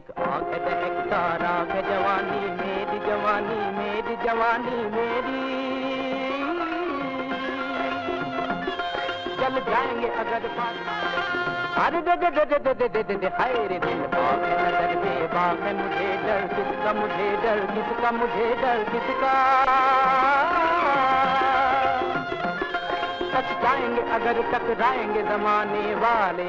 एक आंख दहकता राख जवानी मेरी जवानी मेरी जवानी मेरी जल जाएंगे अगर पास अरे दे दे दे दे दे दे दे हाय रे दिल बाग नजर बेबाक है मुझे डर किसका मुझे डर किसका मुझे डर किसका टच जाएंगे अगर टकराएंगे जमाने वाले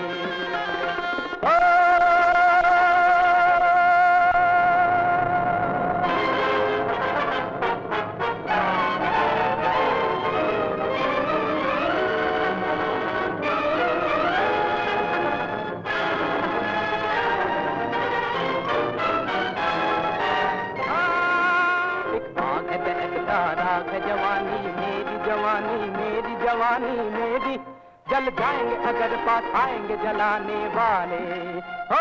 जवानी मेरी जल जाएंगे अगर पास आएंगे जलाने वाले हो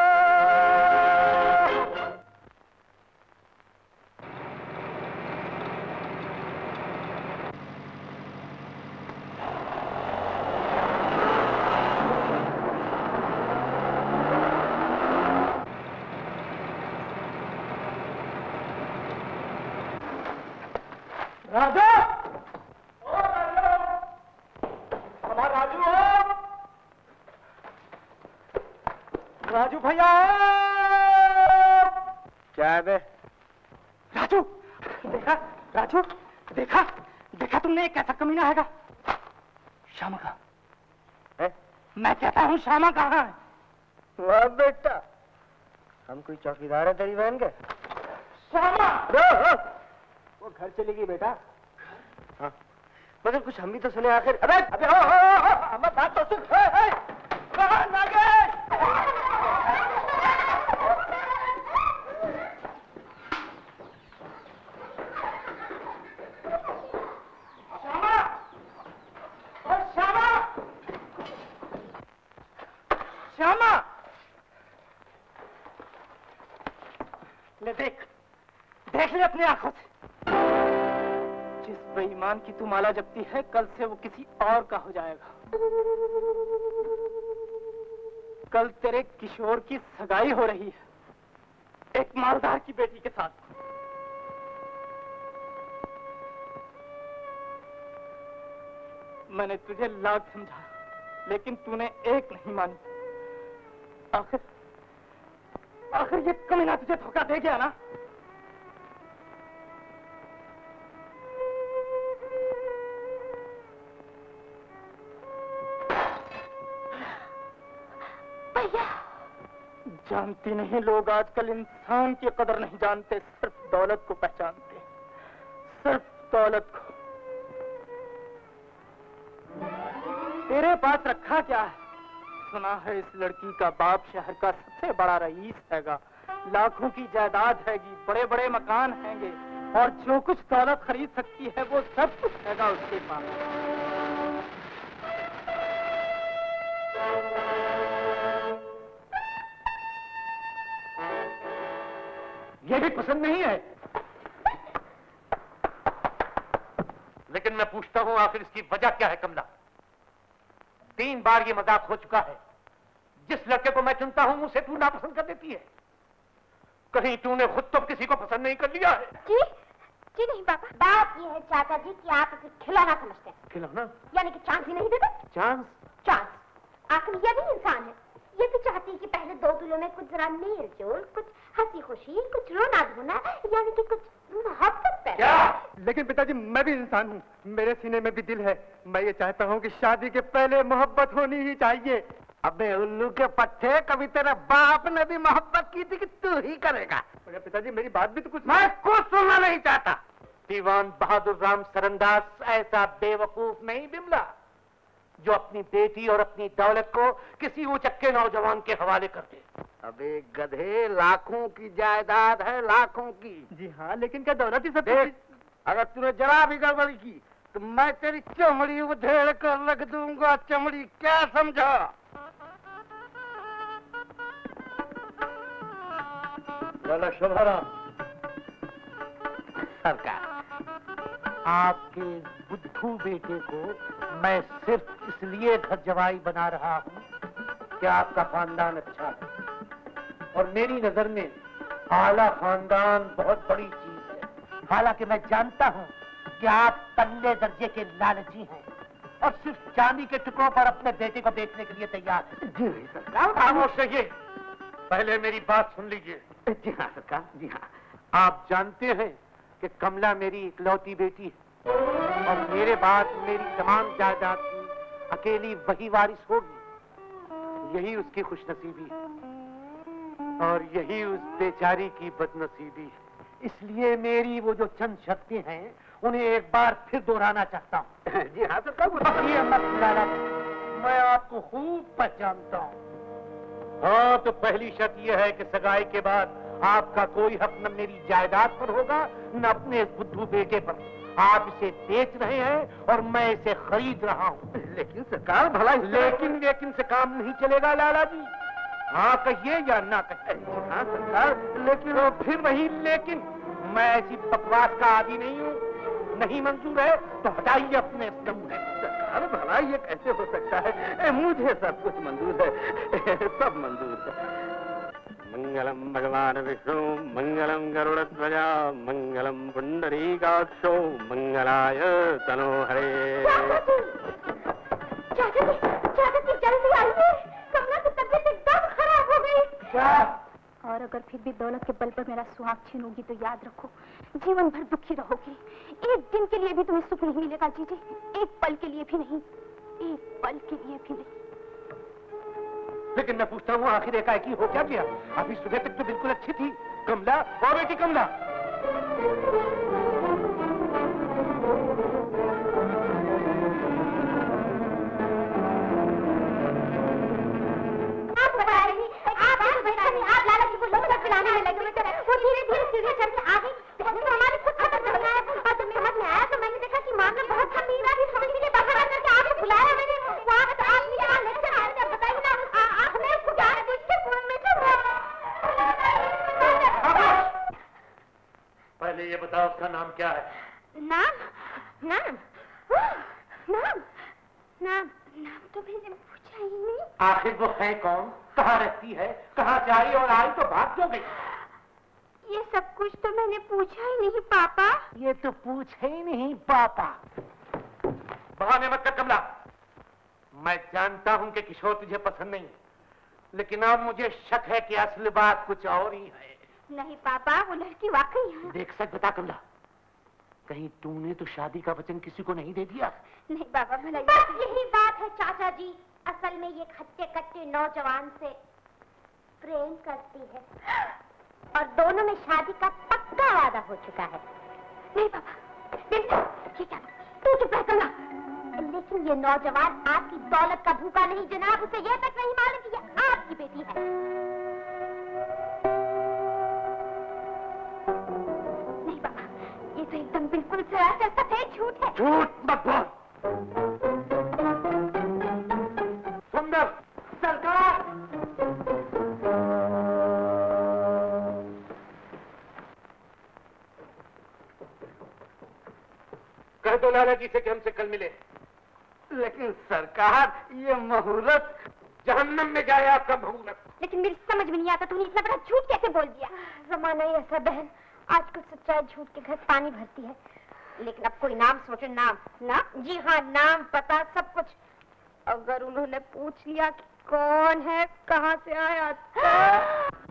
राजा राजू भैया क्या है बे? राजू देखा राजू देखा देखा तुमने कैसा कमीना हैगा श्यामा कहाँ है? मैं कहता हूँ श्यामा कहाँ है? वाह बेटा हम कोई चौकीदार है तेरी बहन के? श्यामा वो घर चली गई बेटा। हाँ मगर कुछ हम भी तो सुने आखिर। अबे अबे हमारी बात तो सुन। कहाँ ना गए? श्यामा ले देख देख ले अपनी आंखों से जिस बेईमान की तू माला जपती है कल से वो किसी और का हो जाएगा। कल तेरे किशोर की सगाई हो रही है एक मालदार की बेटी के साथ। मैंने तुझे लाख समझा लेकिन तूने एक नहीं मानी। आखिर ये कमीना तुझे धोखा दे गया ना। भैया जानती नहीं लोग आजकल इंसान की कदर नहीं जानते सिर्फ दौलत को पहचानते सिर्फ दौलत को। तेरे पास रखा क्या है? सुना है इस लड़की का बाप शहर का सबसे बड़ा रईस हैगा लाखों की जायदाद हैगी बड़े बड़े मकान हैंगे और जो कुछ दौलत खरीद सकती है वो सब कुछ हैगा उसके पास। ये भी पसंद नहीं है लेकिन मैं पूछता हूं आखिर इसकी वजह क्या है कमला? 3 बार ये मजाक हो चुका है। जिस लड़के को मैं चुनता हूं उसे तू नापसंद कर देती है। कहीं तूने खुद तो किसी को पसंद नहीं कर लिया है? जी नहीं पापा। बात ये है चाचा जी कि आप इसे खिलौना समझते हैं। खिलौना? यानी कि चांस ही नहीं देते। चांस? चांस आखिर ये भी इंसान है। ये भी चाहती है कि पहले 2 दिनों में कुछ जरा मेल जोल कुछ हंसी खुशी कुछ रोना धोना यानी कि कुछ मोहब्बत पैदा। लेकिन पिताजी मैं भी इंसान हूँ मेरे सीने में भी दिल है। मैं ये चाहता हूँ कि शादी के पहले मोहब्बत होनी ही चाहिए। अबे उल्लू के पट्टे कभी तेरे बाप ने भी मोहब्बत की थी कि तू ही करेगा? पिताजी मेरी बात भी तो कुछ मैं कुछ सुनना नहीं चाहता। दीवान बहादुर राम सरंदाज ऐसा बेवकूफ नहीं बिमला जो अपनी बेटी और अपनी दौलत को किसी उचक्के नौजवान के हवाले कर दे। अबे गधे लाखों की जायदाद है लाखों की। जी हाँ लेकिन क्या दौलत ही सब? अगर तूने जरा भी गड़बड़ी की तो मैं तेरी चमड़ी उधेड़ कर रख दूंगा। चमड़ी क्या समझा? सरकार आपके बुद्धू बेटे को मैं सिर्फ इसलिए घर जवाई बना रहा हूं कि आपका खानदान अच्छा है। और मेरी नजर में आला खानदान बहुत बड़ी चीज है। हालांकि मैं जानता हूँ कि आप पल्ले दर्जे के लालची हैं और सिर्फ चांदी के टुकड़ों पर अपने बेटे को बेचने के लिए तैयार हैं। जी नहीं सरकार। खामोश रहिए, पहले मेरी बात सुन लीजिए। जी हाँ सरकार, जी हाँ। आप जानते हैं कि कमला मेरी इकलौती बेटी है और मेरे बाद मेरी तमाम जायदाद की अकेली वही वारिस होगी। यही उसकी खुशनसीबी है और यही उस बेचारी की बदनसीबी है। इसलिए मेरी वो जो चंद शर्तें हैं उन्हें एक बार फिर दोहराना चाहता हूँ। जी हाँ सरकार। ये मत लाना, मैं आपको खूब पहचानता हूँ। हाँ, तो पहली शर्त यह है कि सगाई के बाद आपका कोई हक न मेरी जायदाद पर होगा न अपने इस बुद्धू बेटे पर। आप इसे बेच रहे हैं और मैं इसे खरीद रहा हूँ। लेकिन सरकार भला लेकिन से काम नहीं चलेगा लाला जी। हाँ कहिए या ना कहिए। हाँ सरकार, लेकिन फिर वही लेकिन। मैं ऐसी बकवास का आदी नहीं हूँ। नहीं मंजूर है तो हटाइए अपने नमूने। सरकार भला ये कैसे हो सकता है? मुझे सब कुछ मंजूर है, सब मंजूर है। मंगलम भगवान विष्णु, मंगलम गरुड़ध्वजा, मंगलम पुंडरीकाक्षो, मंगलाय तनोहरे। चाचा जी जल्दी आइए, कमला की तबीयत एकदम खराब हो गई। क्या? और अगर फिर भी दौलत के बल पर मेरा सुहाग छीनोगी तो याद रखो, जीवन भर दुखी रहोगी। एक दिन के लिए भी तुम्हें सुख नहीं मिलेगा जीजी, एक पल के लिए भी नहीं, एक पल के लिए भी नहीं। लेकिन मैं पूछता हूँ आखिर एकाएकी हो क्या गया? अभी सुबह तक तो बिल्कुल अच्छी थी। कमला, ओ बेटी कमला। आप लाला जी को लंगर पिलाने में लगे हुए थे, वो धीरे-धीरे सीढ़ी चढ़ के आ गई। पहले तो हमारी खुद खबर करना है और जब मेरे हाथ में आया तो मैंने देखा कि माँ में बहुत गंभीर है। समझ लीजिए बाहर आकर के आपको बुलाया मैंने। वहाँ तो आप मुझे वहाँ लेक्चर आ रहे थे, बताइए ना हमें उसको जाने दीजिए फोन में से। पहले ये बताओ उसका नाम क्या है? नाम नाम नाम नाम नाम तो मैंने पूछा ही नहीं। आखिर वो है कौन? कहाँ रहती है? कहाँ से आई और आई तो भाग क्यों गई? ये सब कुछ तो मैंने पूछा ही नहीं पापा। ये तो पूछे ही नहीं पापा। बहाने मत कर कमला। मैं जानता हूं कि किशोर तुझे पसंद नहीं, लेकिन अब मुझे शक है कि असल बात कुछ और ही है। नहीं पापा, वो लड़की वाकई है। देख सच बता कमला, कहीं तूने तो शादी का वचन किसी को नहीं दे दिया? नहीं पापा, भला बस यही बात है चाचा जी। असल में ये खट्टे कट्टे नौजवान से प्रेम करती है और दोनों में शादी का पक्का वादा हो चुका है। नहीं पापा, ये क्या? तू चुप रह कमला। लेकिन ये नौजवान आपकी दौलत का भूखा नहीं जनाब, उसे यह तक नहीं मालूम कि ये आपकी बेटी है। नहीं पापा, ये तो एकदम बिल्कुल सरासर सफेद झूठ है। झूठ मत बोल। सुंदर सरकार, कह दो लाला जी से कि हमसे कल मिले। लेकिन सरकार ये मुहूर्त। जहन्नम में जाए आपका मुहूर्त। लेकिन मेरी समझ में नहीं आता तूने इतना बड़ा झूठ कैसे बोल दिया। जमाना ही ऐसा बहन, आजकल सच्चाई झूठ के घर पानी भरती है। लेकिन अब कोई नाम सोचो। नाम? नाम? जी हाँ, नाम पता सब कुछ। अगर उन्होंने पूछ लिया कि कौन है, कहाँ से आया तो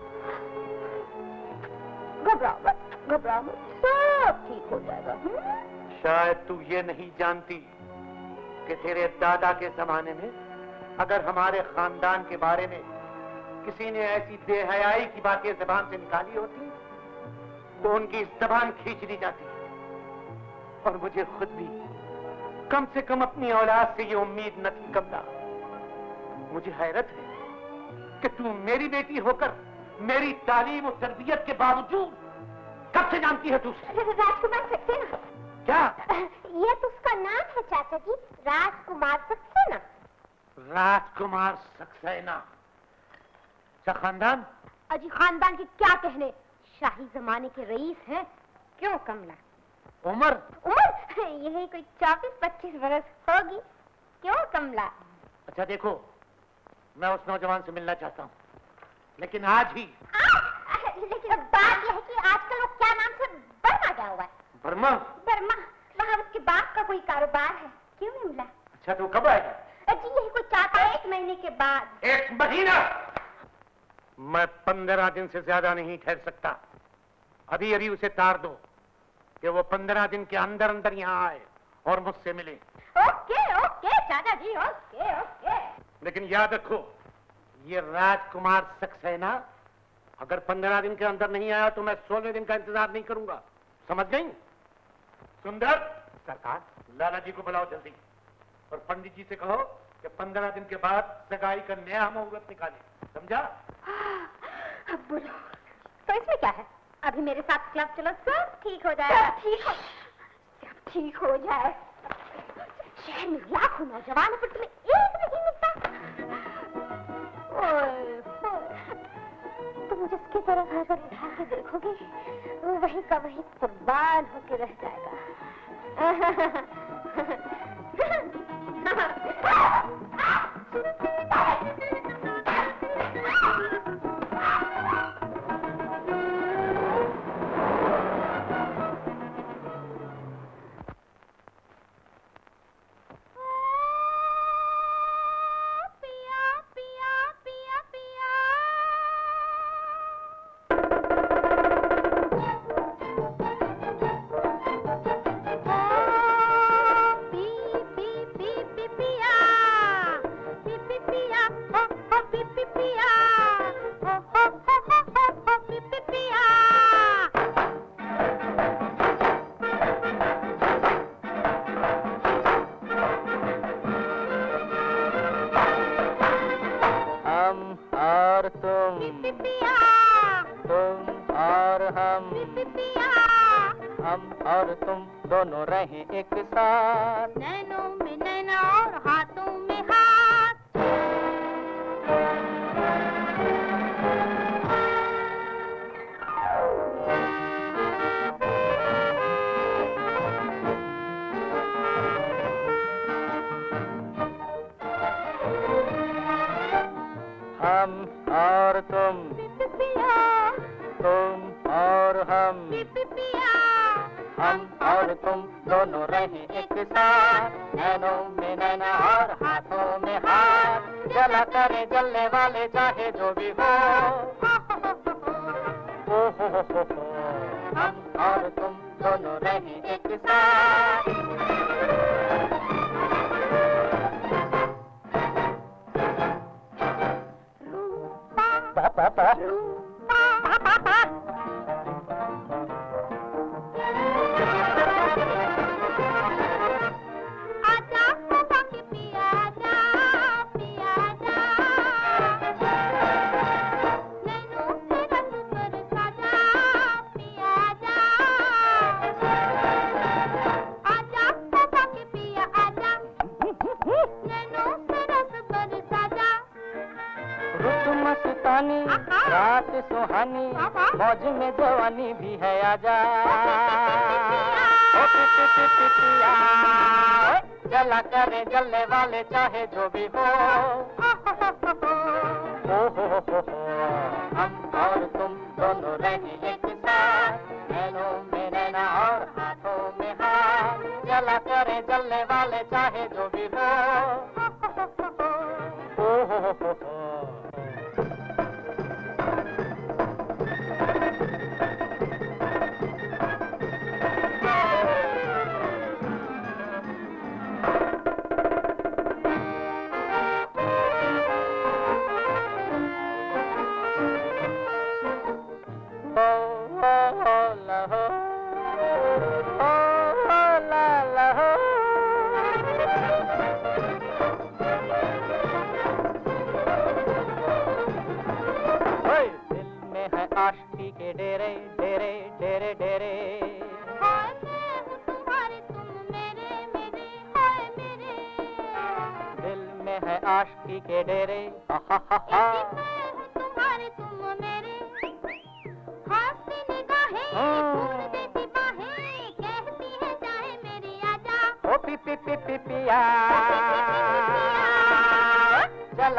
घबराओ मत, सब ठीक हो जाएगा। शायद तू ये नहीं जानती कि तेरे दादा के जमाने में अगर हमारे खानदान के बारे में किसी ने ऐसी बेहयाई की बातें जबान से निकाली होती तो उनकी जबान खींच ली जाती। और मुझे खुद भी कम से कम अपनी औलाद से ये उम्मीद न थी कमला। मुझे हैरत है कि तू मेरी बेटी होकर मेरी तालीम और तरबियत के बावजूद कब से जानती है तू उसे? राजकुमार सक्सेना। क्या? ये तो उसका नाम है चाचा जी, राजकुमार सक्सेना। राजकुमार सक्सेना। अच्छा खानदान? अजी खानदान के क्या कहने, शाही जमाने के रईस हैं। क्यों कमला? उम्र? उम्र यही कोई 24-25 बरस होगी। क्यों कमला? अच्छा देखो, मैं उस नौजवान से मिलना चाहता हूँ। लेकिन आज ही। लेकिन बात यह है कि आजकल वो क्या नाम से बर्मा गया हुआ है। बर्मा? बर्मा, वहाँ उसके बाप का कोई कारोबार है। क्यों नहीं मिला? अच्छा तो कब आएगा? जी यही कोई 4-5 महीने के बाद। 1 महीना? मैं 15 दिन से ज्यादा नहीं ठहर सकता। अभी अभी उसे तार दो कि वो 15 दिन के अंदर अंदर यहाँ आए और मुझसे मिले। ओके ओके चाचा जी, ओके ओके। लेकिन याद रखो, ये राजकुमार सक्सेना अगर 15 दिन के अंदर नहीं आया तो मैं 16वें दिन का इंतजार नहीं करूंगा। समझ गई? सुंदर सरकार, लाला जी को बुलाओ जल्दी और पंडित जी से कहो कि 15 दिन के बाद सगाई का नया मुहूर्त निकाले। समझा? अब बोलो तो इसमें क्या है? अभी मेरे साथ क्लब चलो, सब ठीक हो जाएगा। सब ठीक हो जाए। शहर में लाखों नौजवान है पर तुम्हें एक नहीं मिलता। तुम मुझे इसकी तरह अगर उठा के देखोगे वो वही का वही कुर्बान होके रह जाएगा।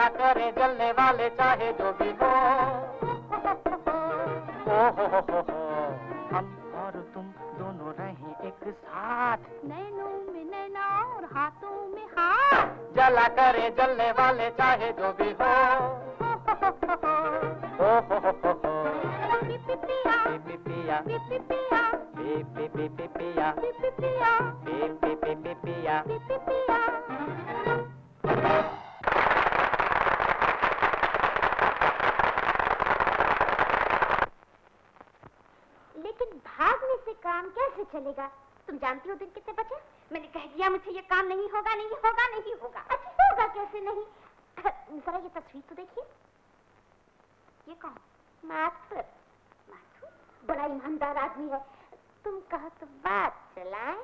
जला करे जलने वाले चाहे जो भी हो। हम और तुम दोनों रहें एक साथ, नैनों में नैना और हाथों में हाथ, जला करे जलने वाले चाहे जो भी हो। पिपिया पिपिया पिपिया पिपिया पिपिया पिपिया पिपिया। लेकिन भागने से काम कैसे चलेगा? तुम जानती हो दिन कितने बचे? मैंने कह दिया मुझसे ये काम नहीं होगा, नहीं होगा, नहीं होगा। अच्छा होगा कैसे नहीं? जरा ये तस्वीर तो देखिए। ये कौन? माथुर। माथुर बड़ा ईमानदार आदमी है। तुम कहो तो बात चलाए।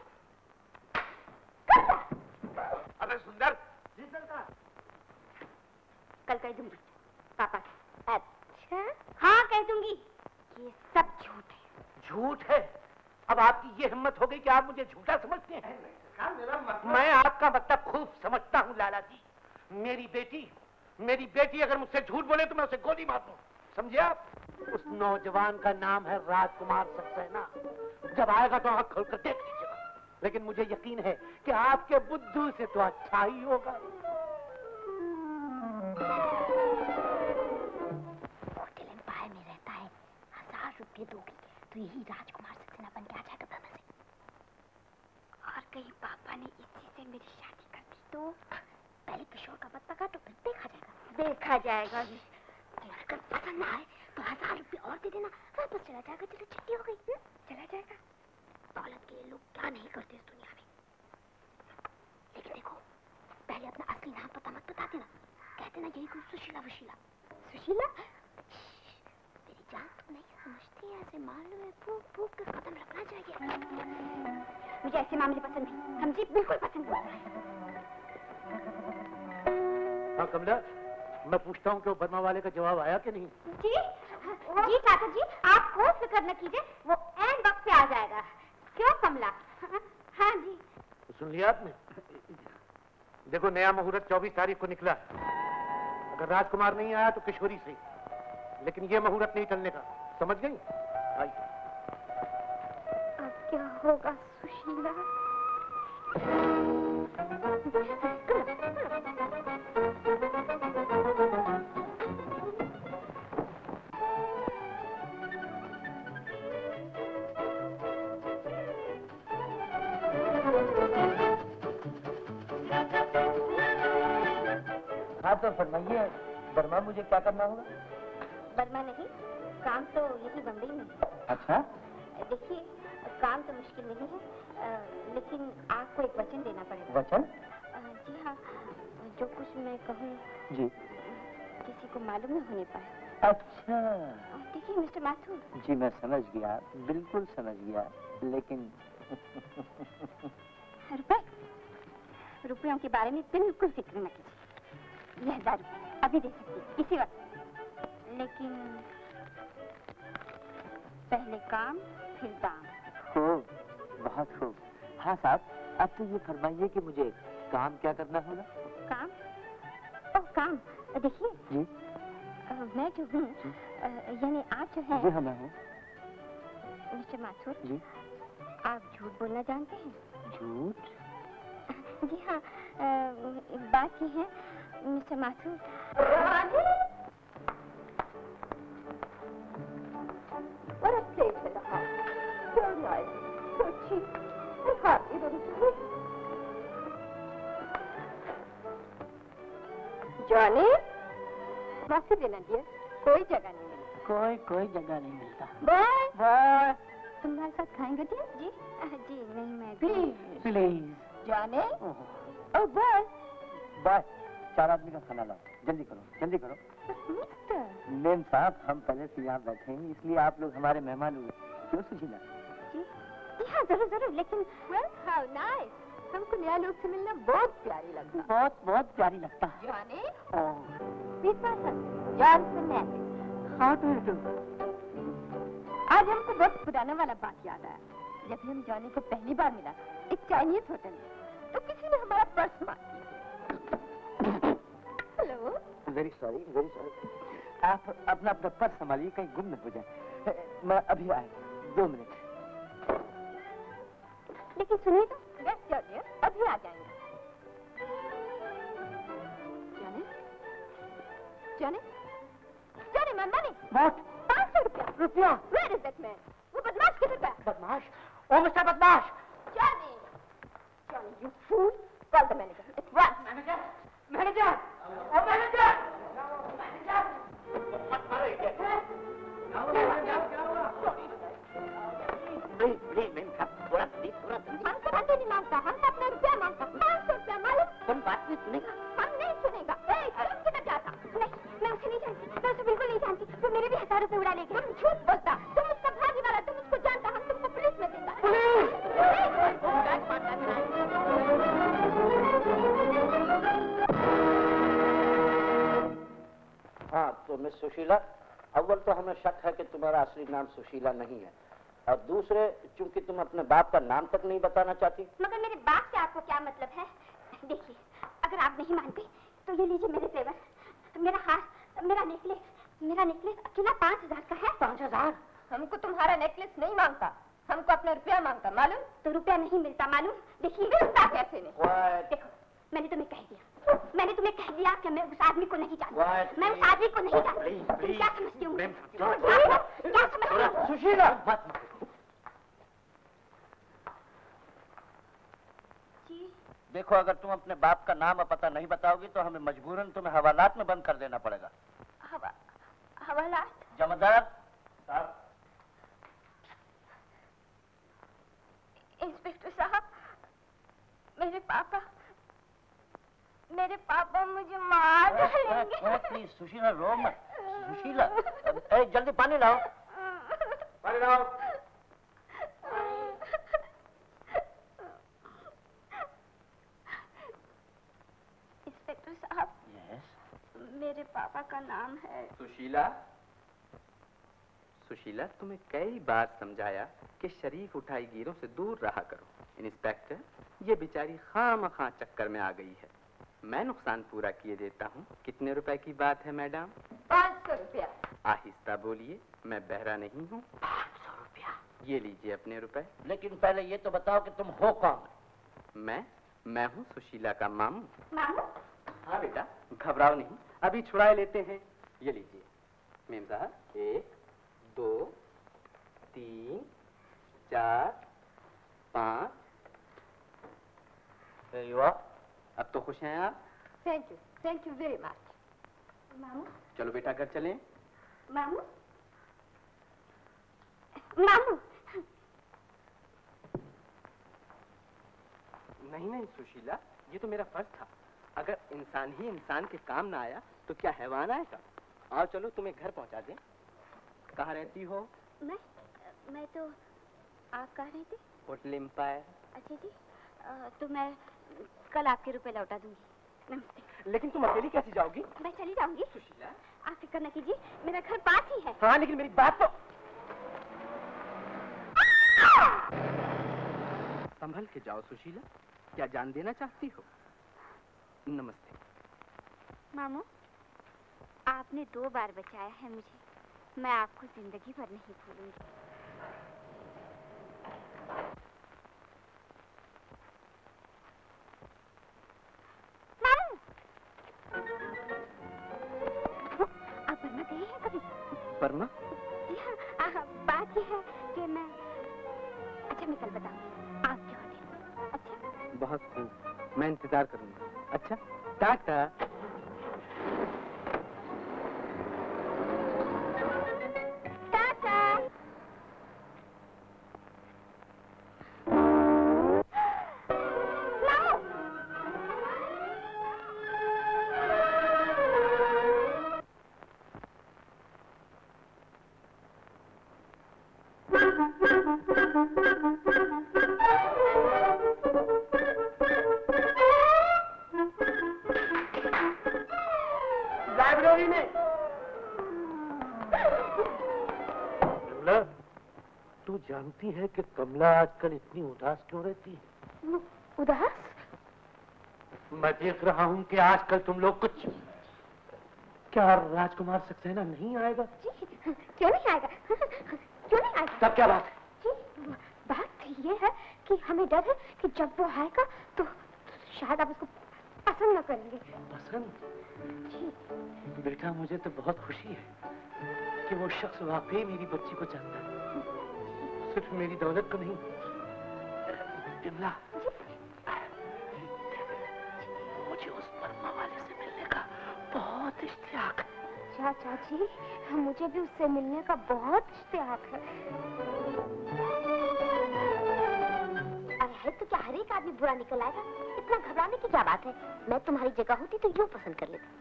अबे सुंदर, जी सरकार। कल कह दूंगी पापा। अच्छा हाँ कह दूंगी। ये सब झूठ है। झूठ है? अब आपकी ये हिम्मत हो गई कि आप मुझे झूठा समझते हैं? मैं आपका मतलब खूब समझता हूँ लाला जी। मेरी बेटी अगर मुझसे झूठ बोले तो मैं उसे गोली मार दूं, समझे आप? उस नौजवान का नाम है राजकुमार सक्सेना। जब आएगा तो आंख खोलकर देख लीजिएगा। लेकिन मुझे यकीन है कि आपके बुद्धू से तो अच्छा ही होगा। होटल एम्पायर में रहता है। 1000 रुपये दोगी तो यही राजकुमार सक्सेना बन के आ जाएगा ब्रह्म से। और कहीं पापा ने इसी से मेरी शादी कर दी तो पहले किशोर का पत्ता काटो फिर देखा जाएगा। देखा जाएगा भी। अगर पसंद ना आए तो 1000 रुपये और दे देना, वापस चला जाएगा। चलो छुट्टी हो गई, चला जाएगा। दौलत के लिए लोग क्या नहीं करते इस दुनिया में। लेकिन देखो पहले अपना असली नाम पता मत बता देना। कहते ना यही कोई सुशीला वशीला। सुशीला तेरी जान तो नहीं समझती है। ऐसे मालूम है फूक फूक के कदम रखना चाहिए। मुझे ऐसे मामले पसंद नहीं, समझी? बिल्कुल पसंद नहीं। हाँ कमला, मैं पूछता हूँ कि वो बर्मा वाले का जवाब आया कि नहीं? जी जी चाचा जी आप कोई फिक्र न कीजिए, वो ऐन वक्त पे आ जाएगा। क्यों कमला? हाँ जी। तो सुन लिया आपने? देखो नया मुहूर्त 24 तारीख को निकला। अगर राजकुमार नहीं आया तो किशोरी से, लेकिन ये मुहूर्त नहीं टलने का, समझ गई? आई। अब क्या होगा सुशीला? हाँ तो फरमाइए बर्मा, मुझे क्या करना होगा? बर्मा नहीं, काम तो यही बम्बई में है। अच्छा, देखिए काम तो मुश्किल नहीं है, लेकिन आपको एक वचन देना पड़ेगा। वचन? जी हाँ, जो कुछ मैं कहूँ जी। किसी को मालूम न होने पाए। अच्छा देखिए मिस्टर माथुर। जी मैं समझ गया, बिल्कुल समझ गया, लेकिन रुपयों के बारे में बिल्कुल फिक्र न कीजिए। ये 1000 रुपये अभी दे सकती इसी वक्त। लेकिन पहले काम फिर दाम। खूब, बहुत खूब। हाँ साहब, अब तो ये फरमाइए कि मुझे काम क्या करना होगा? काम? ओह काम, देखिए जी मैं जो हूँ, यानी आप जो है। जी हाँ मैं हूँ। मिस्टर माथुर जी। आप झूठ बोलना जानते हैं? झूठ? जी हाँ, बात ये है mister Mathur. What a place for the house. So nice, so cheap, and hardly ready to live. Johnny, माफी देना डियर, कोई जगह नहीं मिलती। कोई जगह नहीं मिलता। Bye bye. तुम हमारे साथ खाएंगे डियर? जी जी नहीं मैं प्लीज। जाने ओ बाय बाय। 4 आदमी का खाना लाओ, जल्दी करो जल्दी करो। मिस्टर मेम साहब, हम पहले से यहाँ बैठे हैं, इसलिए आप लोग हमारे मेहमान हुए। क्यों सुशीला? जी हाँ जरूर जरूर, लेकिन well, how nice. हमको नया लोग से मिलना बहुत प्यारी लगता। बहुत प्यारी लगता है। जाने oh, John Fernandes. How do you do? आज हमको बहुत पुराना वाला बात याद आया। जब हम जॉनी को पहली बार मिला एक चाइनीज होटल में, तो किसी ने हमारा पर्स मार दिया। Hello. Very sorry, very sorry. आप अपना अपना पर्स संभालिए, कहीं गुम न हो जाए। मैं अभी आया, 2 मिनट। लेकिन सुनिए तो, अभी आ जाएंगे। जाने जाने मम्मा ने What? 500 रुपया। Where is that man? वो बदमाश किधर गया? बदमाश? ओ मिस्टर बदमाश! जाने you fool! Call the manager. It's once. Manager! Manager! Oh manager! हमसे बंदे नहीं मांगता, हमसे अपना रुपया मांगता। 500 रुपया मालूम? तुम बात नहीं सुनेगा? हम नहीं सुनेगा। तुम किधर जाता? नहीं, मैं उसे नहीं जानती, मैं उसे बिल्कुल नहीं जानती। वो मेरे भी 1000 रुपए उड़ा लेगी। तुम झूठ बोलता, तुम उसका भागी वाला, तुम उसको जानता, हम तुमको पुलिस में देता। हाँ, तो मिस सुशीला, अव्वल तो हमें शक है कि तुम्हारा असली नाम सुशीला नहीं है, और दूसरे, चूंकि तुम अपने बाप का नाम तक नहीं बताना चाहती। मगर मेरे बाप से आपको क्या मतलब है? देखिए, अगर आप नहीं मानते तो ये लीजिए मेरे जेवर, मेरा हार, मेरा नेकलेस अकेला 5000 का है। 5000? हमको तुम्हारा नेकलेस नहीं मांगता, हमको अपना रुपया मांगता, मालूम? तो रुपया नहीं मिलता, मालूम? देखिए मिलता कैसे नहीं? देखो, मैंने तुम्हें कह दिया कि मैं उस आदमी को नहीं जानती। मैं उस आदमी को नहीं जानती। तुम क्या समझती हो? क्या समझती हो? सुशीला! देखो, अगर तुम अपने बाप का नाम और पता नहीं बताओगी तो हमें मजबूरन तुम्हें हवालात में बंद कर देना पड़ेगा। हवालात? जमादार साहब। इंस्पेक्टर साहब, मेरे पापा मुझे मार डालेंगे। प्लीज सुशीला, रो मत। सुशीला, जल्दी पानी लाओ। पानी लाओ। इंस्पेक्टर साहब, मेरे पापा का नाम है सुशीला, तुम्हें कई बार समझाया कि शरीफ उठाईगीरों से दूर रहा करो। इंस्पेक्टर, ये बेचारी खामखा चक्कर में आ गई है। मैं नुकसान पूरा किए देता हूँ। कितने रुपए की बात है मैडम? 500 रुपया। आहिस्ता बोलिए, मैं बहरा नहीं हूँ। 500 रुपया? ये लीजिए अपने रुपए। लेकिन पहले ये तो बताओ कि तुम हो कौन? मैं हूँ सुशीला का मामू। मामू? हाँ बेटा, घबराओ नहीं, अभी छुड़ा लेते हैं। ये लीजिए मेम साहब, 1 2 3 4 5। अब तो खुश हैं आप? Thank you very much. मामू? चलो बेटा घर चलें। मामू? नहीं सुशीला, ये तो मेरा फर्ज था। अगर इंसान ही इंसान के काम ना आया तो क्या हैवान आएगा? आओ चलो तुम्हें घर पहुंचा दें। कहाँ रहती हो? मैं तो, आप कहाँ रहते? Hotel Empire. अच्छा जी, तो मैं कल आपके रुपए लौटा दूंगी। नमस्ते। लेकिन तुम अकेली कैसे जाओगी? मैं चली जाऊंगी। सुशीला, आप फिक्र न कीजिए, मेरा घर पास ही है। हाँ लेकिन मेरी बात तो संभल के जाओ सुशीला, क्या जान देना चाहती हो? नमस्ते। मामू, आपने 2 बार बचाया है मुझे, मैं आपको जिंदगी भर नहीं भूलूंगी। मामू, आप बर्मा गए हैं कभी? बर्मा? जी हाँ, बात यह है कि मैं कल बताऊंगी आपके होटल। अच्छा? बहुत खूब, मैं इंतजार करूंगा। अच्छा, टाटा। लाइब्रेरी में। तू जानती है कि कमला आजकल इतनी उदास क्यों रहती है? उदास? मैं देख रहा हूँ कि आजकल तुम लोग कुछ क्या राजकुमार सक्सेना नहीं आएगा? जी, क्यों नहीं आएगा? क्यों नहीं आएगा? तब क्या बात है? जी, बात ये है कि हमें डर है कि जब वो आएगा तो शायद आप उसको पसंद न करेंगे। पसंद? जी। बेटा, मुझे तो बहुत खुशी है कि वो शख्स वाकई मेरी बच्ची को चाहता है, सिर्फ मेरी दौलत को नहीं। विमला, मुझे उस वर्मा वाले से मिलने का बहुत इश्तियाक है। चाचा जी, मुझे भी उससे मिलने का बहुत इश्तियाक है। अरे है तो क्या हर एक आदमी बुरा निकल आएगा? इतना घबराने की क्या बात है? मैं तुम्हारी जगह होती तो यूं पसंद कर लेती।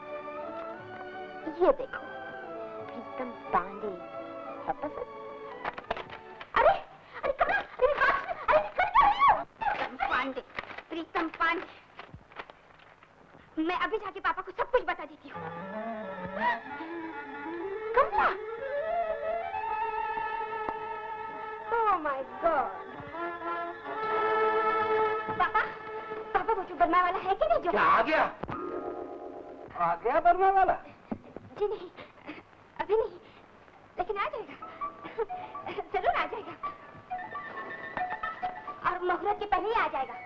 ये देखो, प्रीतम पांडे है पसंद। अरे अरे कमला, मेरी बात सुन। अरे कर क्या रही हो? प्रीतम पांडे, प्रीतम पांडे। मैं अभी जाके पापा को सब कुछ बता देती हूँ। कमला! Oh my God! पापा, पापा वो जो बर्मा वाला है कि नहीं जो? क्या आ गया? आ गया बर्मा वाला? जी नहीं, अभी नहीं, लेकिन आ जाएगा, जरूर आ जाएगा, और मुहूर्त के पहले ही आ जाएगा।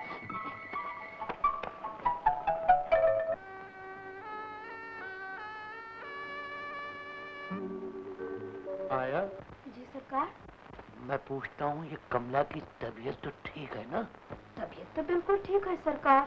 आया? जी सरकार। मैं पूछता हूँ, ये कमला की तबीयत तो ठीक है ना? तबीयत तो बिल्कुल ठीक है सरकार।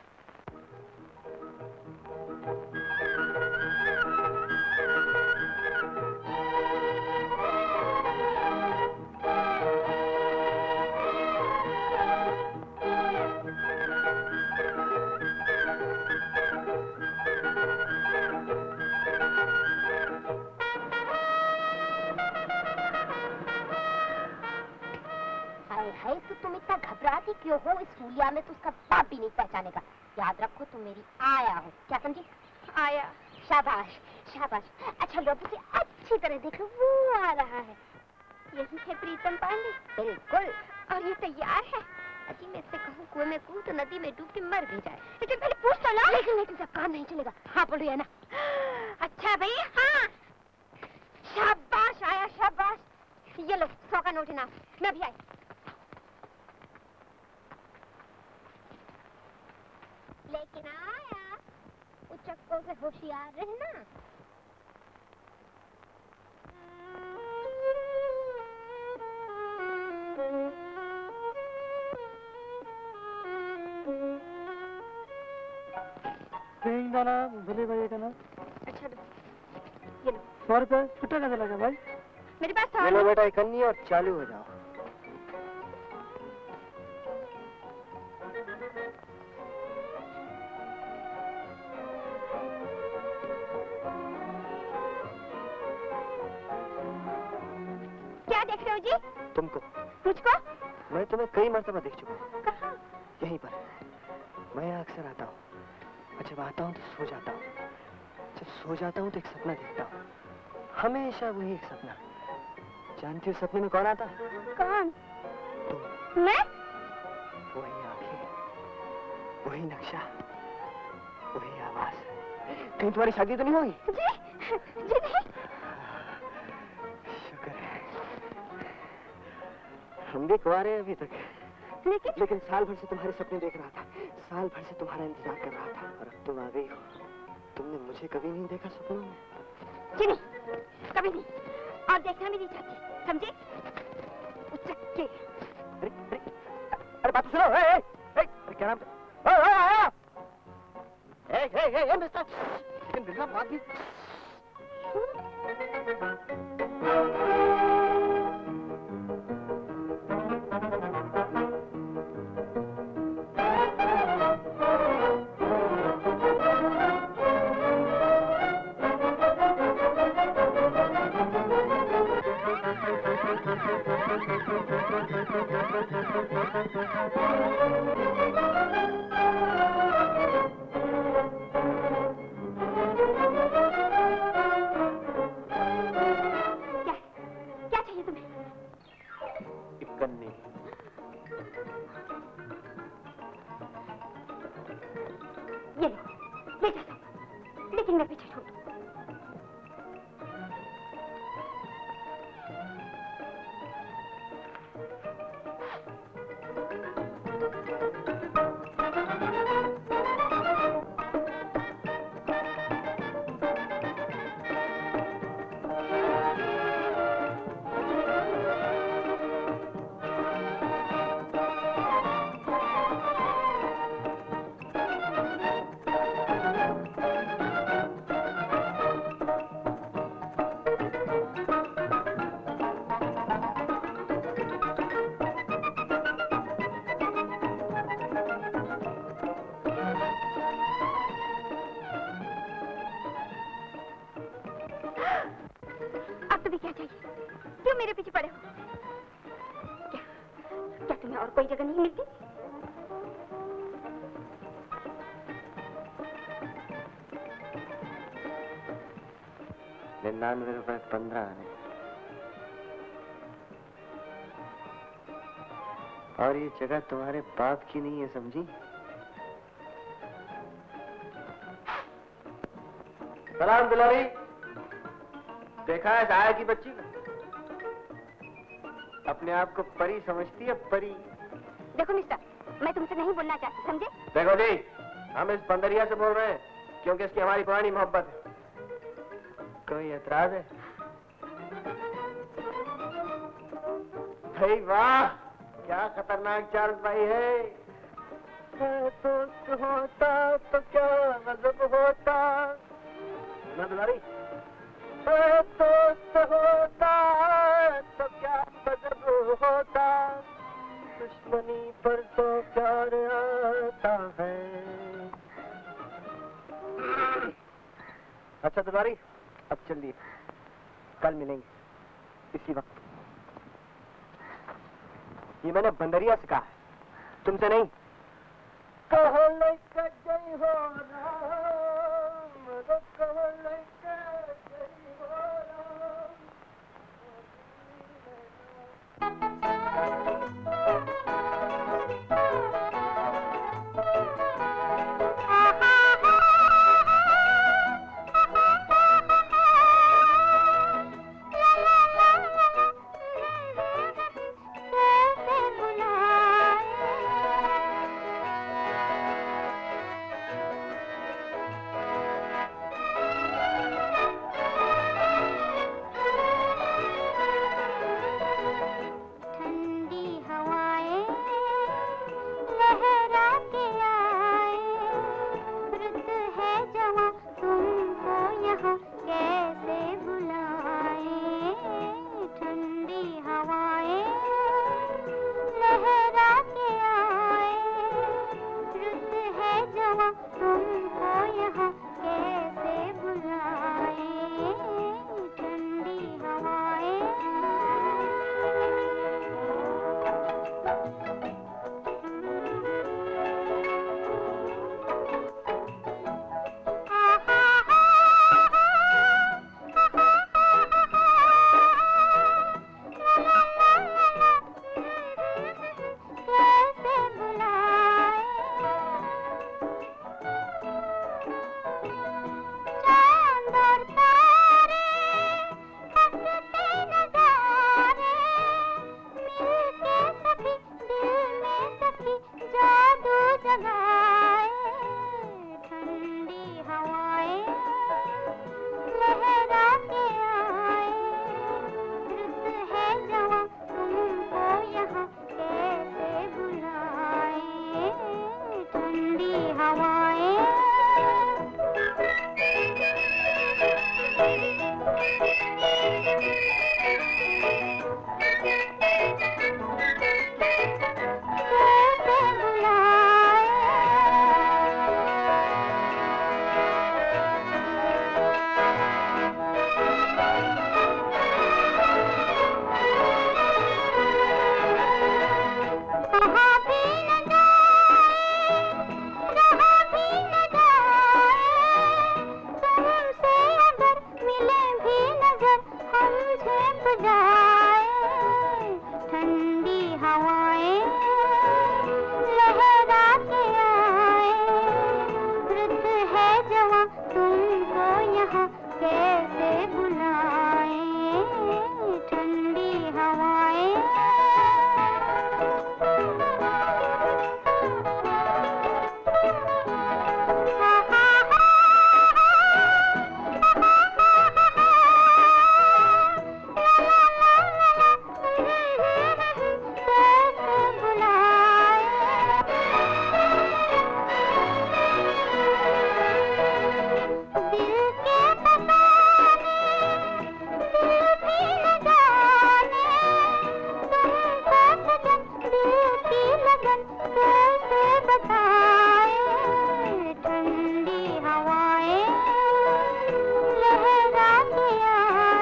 है तो तुम इतना घबराती क्यों हो? इस हुलिया में तो उसका बाप भी नहीं पहचानेगा। याद रखो तुम मेरी आया हो, क्या समझी? आया। शाबाश शाबाश। अच्छा लो उसे अच्छी तरह देखो, वो आ रहा है। यही है प्रीतम पांडे? बिल्कुल। और ये तैयार है? अजी मैं इससे कहूँ कुएं में कूद तो नदी में डूब के मर भी जाए, लेकिन पहले पूछ तो लो। लेकिन सब काम नहीं चलेगा। हाँ बोलो है ना? अच्छा भाई, हाँ। शाबाश आया, शाबाश। ये लो 100 का नोट इनाम। मैं भी आई। लेकिन आया, उचक्कों से होशियार रहना। दाना भले भाई का ना। अच्छा ये लो 100 रुपए छुट्टा कैसे लगा भाई? मेरे पास तो चलो बेटा इकन्नी और चालू हो जाओ। क्या देख रहे हो जी? तुमको? मुझको? मैं तुम्हें कई मर्तबा देख चुका हूँ। कहाँ? यहीं पर। मैं यहाँ अक्सर आता हूँ, और जब आता हूँ तो सो जाता हूँ। जब सो जाता हूँ तो एक सपना देखता हूँ, हमेशा वही एक सपना। जानती हो सपने में कौन आता? कौन? तुम। मैं? वही आंखें, वही नक्शा, वही आवाज। कहीं तुम्हारी शादी तो नहीं होगी? जी नहीं। शुक्र है, हम भी कुंवारे हैं अभी तक। लेकिन साल भर से तुम्हारे सपने देख रहा था, साल भर से तुम्हारा इंतजार कर रहा था, और अब तुम आ गई हो। तुमने मुझे कभी नहीं देखा सपनों में? जी नहीं, कभी नहीं, और देखना भी नहीं चाहती, समझे? उचक्के। अरे बात सुनो। अरे क्या नाम? आया। मिस्टर, लेकिन बिरला बात भी। ये लो, ले जा, लेकिन मैं पीछे छोड़ दूँ। में और कोई जगह नहीं मिलती? ₹99.15 आने। और ये जगह तुम्हारे बाप की नहीं है, समझी? सलाम दुलारी। देखा है जाया की बच्ची को? अपने आप को परी समझती है, परी। देखो मिस्टर, मैं तुमसे नहीं बोलना चाहती, समझे? देखो जी, हम इस बंदरिया से बोल रहे हैं क्योंकि इसकी हमारी पुरानी मोहब्बत है। कोई एतराज है? भाई वाह, क्या खतरनाक चार्ल्स भाई है। दोस्त होता तो क्या गजब होता ना दुलारी। दोस्त होता तो क्या गजब होता, दुश्मनी पर तो प्यार आता है। अच्छा दुलारी, अब चलिए, कल मिलेंगे इसी वक्त। ये मैंने बंदरिया से कहा, तुमसे नहीं। कहो लेकर जय हो राम, कहो लेकर जय हो राम।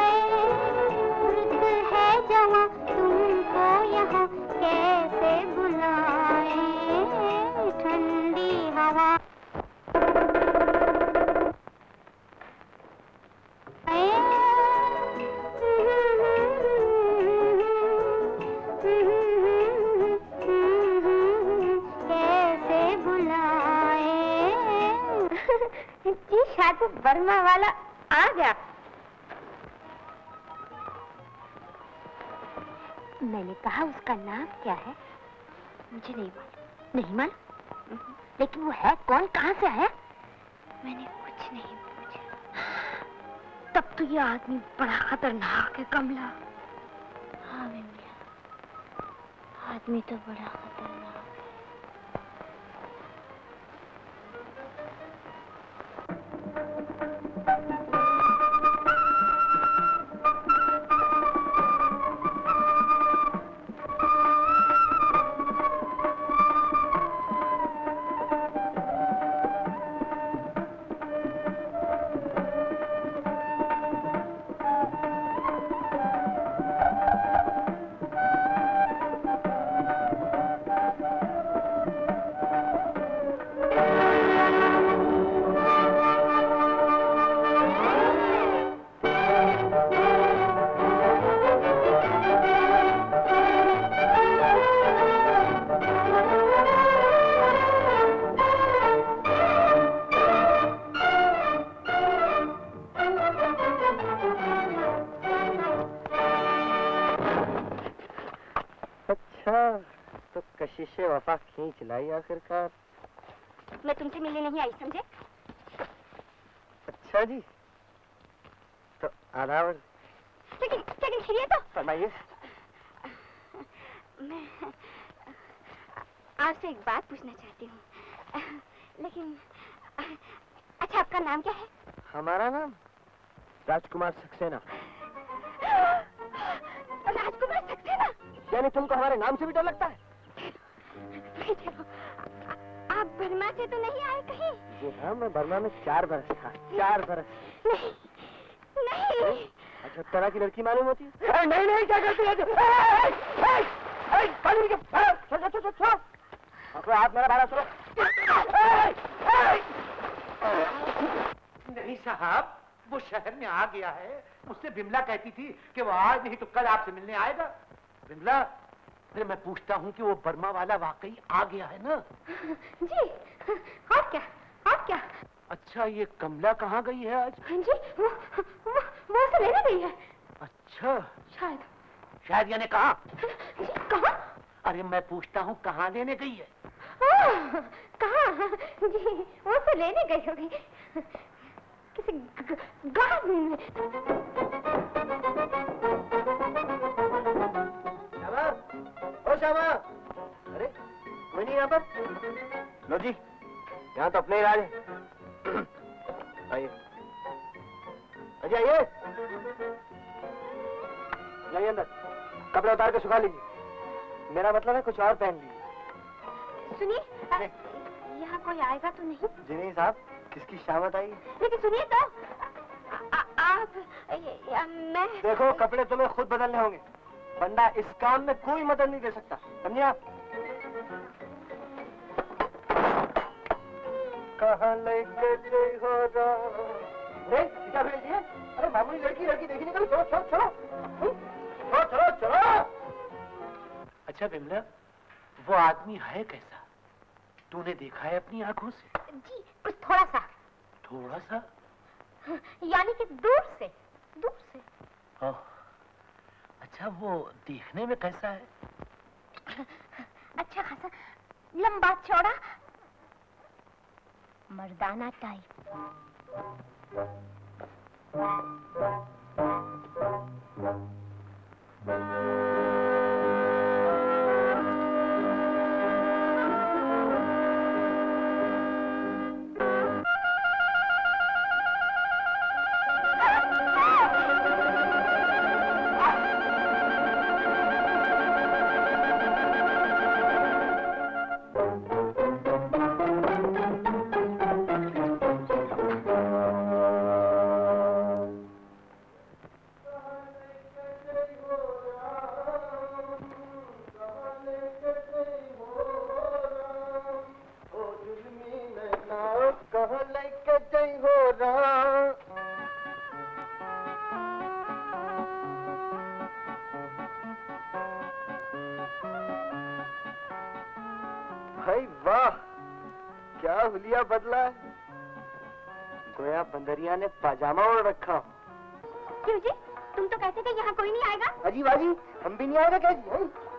तुमको यहाँ कैसे आज बर्मा वाला आ गया। मैंने कहा उसका नाम क्या है? मुझे नहीं मालूम। नहीं मालूम? लेकिन वो है कौन, कहाँ से आया? मैंने कुछ नहीं पूछा। तब तो ये आदमी बड़ा खतरनाक है कमला। हाँ विमला, आदमी तो बड़ा खतरनाक है। कशिशे वफा खींच लाई आखिरकार। मैं तुमसे मिलने नहीं आई, समझे? अच्छा जी, तो आदाब। लेकिन खिरिए तो फरमाइए। मैं आपसे एक बात पूछना चाहती हूँ, लेकिन अच्छा आपका नाम क्या है? हमारा नाम राजकुमार सक्सेना। राजकुमार सक्सेना? यानी तुमको हमारे नाम से भी डर लगता है? आप बर्मा से तो नहीं आए कहीं? जी हाँ, मैं बर्मा में 4 बरस था। 4 बरस। नहीं। अच्छा, तरह की लड़की मालूम होती है? नहीं, क्या करती है? आप मेरा भाड़ा सुनो। नहीं साहब, वो शहर में आ गया है। मुझसे बिमला कहती थी कि वो आज नहीं तो कल आपसे मिलने आएगा। बिमला, फिर मैं पूछता हूँ कि वो बर्मा वाला वाकई आ गया है ना? जी, और क्या? अच्छा, ये कमला कहाँ गई है आज? जी, वो उसे लेने गई है। अच्छा, शायद यानी कहाँ? जी, कहाँ? अरे मैं पूछता हूँ कहाँ लेने गई है? कहाँ? जी, वो उसे लेने गई होगी किसी गार्डन में। शामा, अरे कोई नहीं यहाँ पर? लो जी, यहाँ तो अपने ही राज है। आइए, अजय आइए। जाइए अंदर, कपड़े उतार के सुखा लीजिए। मेरा मतलब है कुछ और पहन लीजिए। सुनिए, यहाँ कोई आएगा तो नहीं? जी नहीं साहब, किसकी शामत आई? लेकिन सुनिए तो, आप मैं देखो, कपड़े तुम्हें खुद बदलने होंगे। बंदा इस काम में कोई मदद नहीं दे सकता, समझे आप? कहाँ लेके हो रहा? अरे क्या भेज दिए? अरे मामूली लड़की देखी निकल। चलो। अच्छा बिमला, वो आदमी है कैसा? तूने देखा है अपनी आंखों से? जी, कुछ थोड़ा सा, यानी कि दूर से। ओह, अच्छा, वो देखने में कैसा है? अच्छा खासा, लंबा चौड़ा, मर्दाना टाइप। गोया बंदरिया ने पाजामा ओढ़ रखा हो। क्यों जी? तुम तो कहते थे यहाँ कोई नहीं आएगा। अजी बाजी, हम भी नहीं आएगा क्या जी?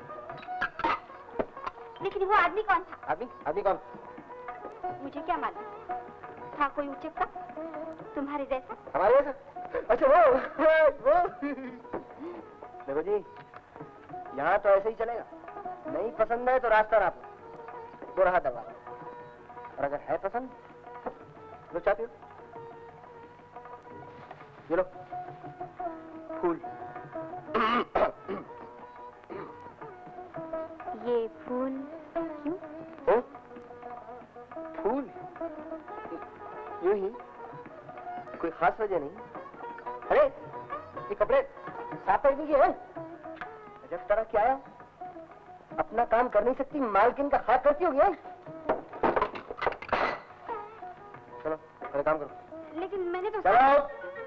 लेकिन वो आदमी कौन था? आदमी कौन? मुझे क्या मालूम, था कोई उचक्का तुम्हारे जैसा। हमारे जैसा? अच्छा वो देखो जी, यहाँ तो ऐसे ही चलेगा। नहीं पसंद है तो रास्ता नाप लो, तो रहा दवा। और अगर है पसंद तो चाहते हो ये लो फूल। ये फूल क्यों? ओ? फूल यूं ही, कोई खास वजह नहीं। अरे ये कपड़े साफ कर दीजिए। जब तरह क्या आया, अपना काम कर नहीं सकती, मालकिन का खाक करती होगी। चलो अरे काम करो। लेकिन मैंने तो चलो।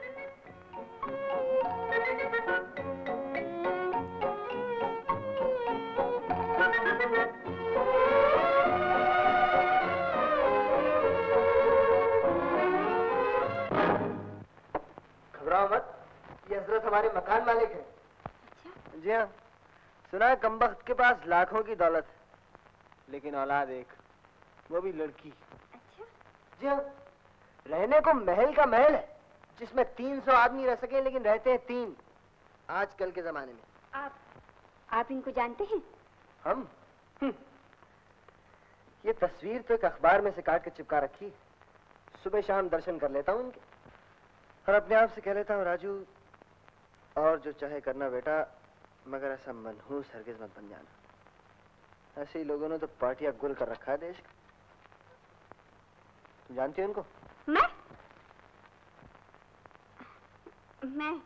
घबराओ मत, ये हजरत हमारे मकान मालिक हैं। अच्छा? जी हाँ, सुना है कमबख्त के पास लाखों की दौलत, लेकिन औलाद एक, वो भी लड़की। अच्छा? जी हाँ, रहने को महल का महल है, जिसमें 300 आदमी रह सके, लेकिन रहते हैं 3 आजकल के जमाने में। आप इनको जानते हैं? हम? ये तस्वीर तो एक अखबार में से काट के चिपका रखी, सुबह शाम दर्शन कर लेता हूँ उनके, और अपने आप से कह लेता हूँ राजू, और जो चाहे करना बेटा, मगर ऐसा मनहूस हरगिज मत बन जाना। ऐसे ही लोगों ने तो पार्टियां गुल कर रखा है देश का। तुम जानती हो इनको? मैं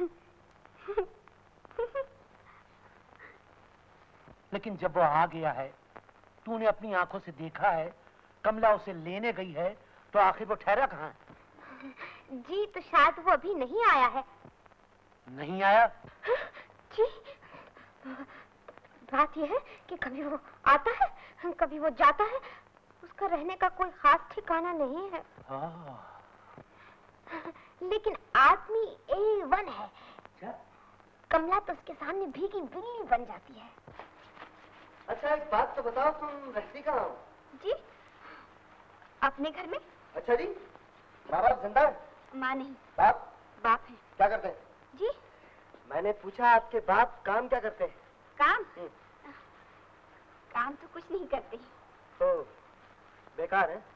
लेकिन जब वो आ गया है, तूने अपनी आंखों से देखा है, कमला उसे लेने गई है, तो आखिर वो ठहरा कहाँ है? जी तो शायद वो अभी नहीं आया है। नहीं आया? जी बात यह है कि कभी वो आता है, कभी वो जाता है, उसका रहने का कोई खास ठिकाना नहीं है। लेकिन आदमी A1 है। क्या? कमला तो उसके सामने भीगी बिल्ली बन जाती है। अच्छा एक बात तो बताओ, तुम रहती कहाँ हो? जी अपने घर में। अच्छा जी, माँ बाप जिंदा है? माँ नहीं, बाप? बाप है। क्या करते हैं? जी मैंने पूछा आपके बाप काम क्या करते हैं? काम? काम तो कुछ नहीं करते। तो बेकार है।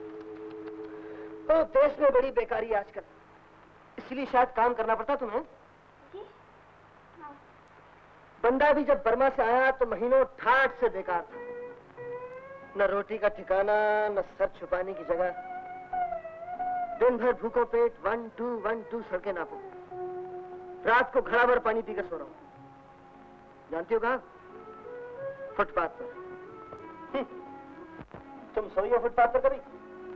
तो देश में बड़ी बेकारी है आजकल, इसलिए शायद काम करना पड़ता तुम्हें। जी हाँ। बंदा भी जब बर्मा से आया तो महीनों ठाठ से बेकार था, न रोटी का ठिकाना, न सर छुपाने की जगह, दिन भर भूखों पेट 1 2 1 2 सड़कें नापो, रात को घड़ा भर पानी पीकर सो रहा हूं। जानती हो कहाँ? फुटपाथ पर। तुम सोई हो फुटपाथ पर कभी?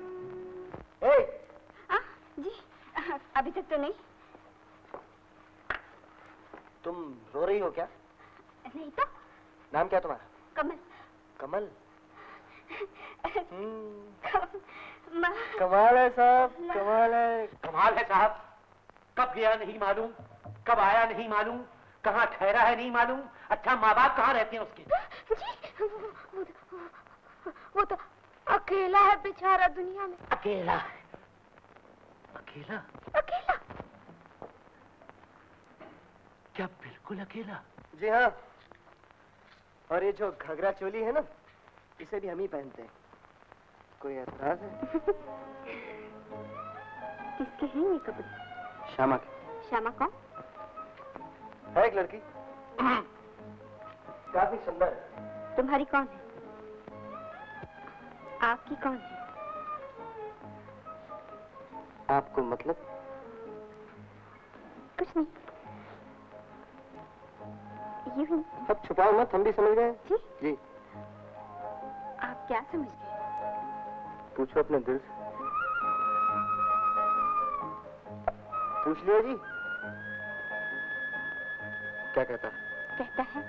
जी अभी तक तो नहीं। तुम रो रही हो क्या? नहीं तो। नाम क्या तुम्हारा? कमल। कमल? माँ। कमाल है साहब, कमाल है। कमाल है साहब, कब गया नहीं मालूम, कब आया नहीं मालूम, कहाँ ठहरा है नहीं मालूम। अच्छा माँ बाप कहाँ रहते हैं उसके? जी वो तो अकेला है बेचारा दुनिया में। अकेला है? अकेला? अकेला? क्या बिल्कुल अकेला? जी हाँ, और ये जो घाघरा चोली है ना, इसे भी हम ही पहनते हैं। कोई ऐतराज है? किसके हैं ये कपड़े? श्यामा के। श्यामा कौन? है एक लड़की, काफी सुंदर है। तुम्हारी कौन है? आपकी कौन है? आपको मतलब? कुछ नहीं, यूं ही। अब छुपाओ मत, हम भी समझ गए। जी? जी। आप क्या समझ गए? पूछो अपने दिल से। पूछ लियो जी। क्या कहता है? कहता है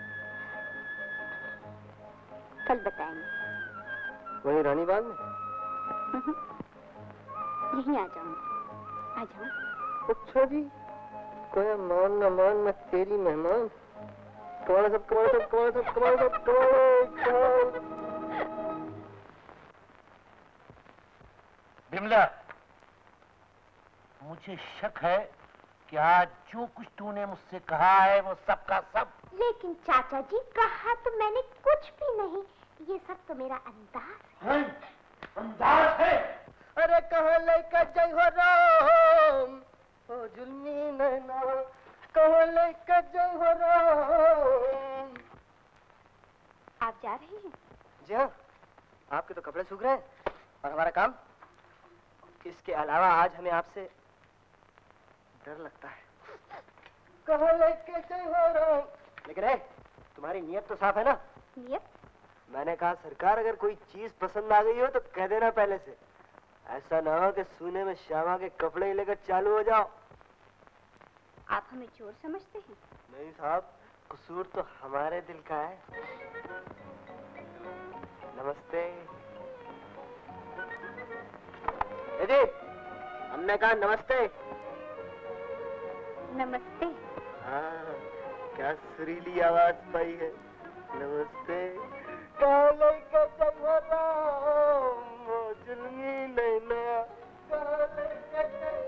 कल बताएंगे। वही रानी बाग में? यहीं आ जाऊंगी। आ जाऊं? अच्छा जी, कोई मान न मान, मैं तेरी मेहमान। कमाल सब, कमाल सब, कमाल सब, कमाल सब, कमाल। बिमला, मुझे शक है कि आज जो कुछ तूने मुझसे कहा है वो सब का सब। लेकिन चाचा जी, कहा तो मैंने कुछ भी नहीं। ये सब तो मेरा अंदाज है। अंदाज है? अरे कहाँ लेकर जय हो राम, ओ जुल्मी नैना, कहाँ लेकर जय हो राम। आप जा रहे हैं? जी हाँ, आपके तो कपड़े सूख रहे हैं और हमारा काम। इसके अलावा आज हमें आपसे डर लगता है। कहाँ लेके जय हो राम। लेकिन तुम्हारी नीयत तो साफ है ना? नियत? मैंने कहा सरकार, अगर कोई चीज पसंद आ गई हो तो कह देना पहले से। ऐसा ना हो कि सूने में श्यामा के कपड़े लेकर चालू हो जाओ। आप हमें चोर समझते हैं? नहीं साहब, कसूर तो हमारे दिल का है। नमस्ते। जी, हमने कहा नमस्ते। नमस्ते। हाँ, क्या सुरीली आवाज पाई है। नमस्ते। काले का जमरा, वो जुल्मी नैना, काले का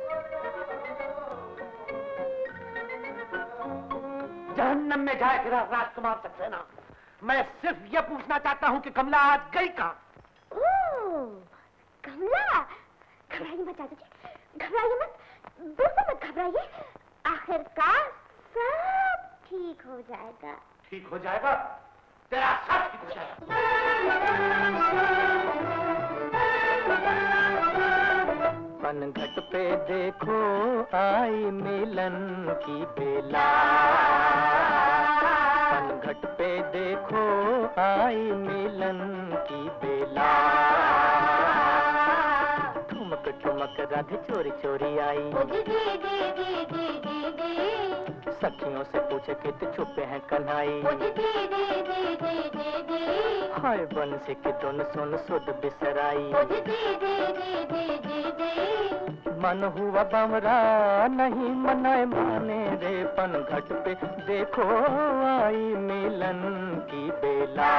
जहन्नम में जाए फिर राजकुमार सक्सेना। मैं सिर्फ ये पूछना चाहता हूँ कि कमला आज गई कहाँ? कमला, घबराइए मत चाचा जी, घबराइए मत, बिल्कुल मत घबराइए। आखिरकार सब ठीक हो जाएगा। ठीक हो जाएगा? तेरा सब ठीक हो जाएगा। पनघट पे देखो आई मिलन की बेला, पनघट पे देखो आई मिलन की बेला। ठुमक ठुमक राधे चोरी चोरी आई, सखियों से पूछे कित छुपे हैं कन्हई। हाय बंसी की धुन सुन सुध बिसराई, मन हुआ बमरा नहीं मनाए माने रे। पनघट पे देखो आई मिलन की बेला।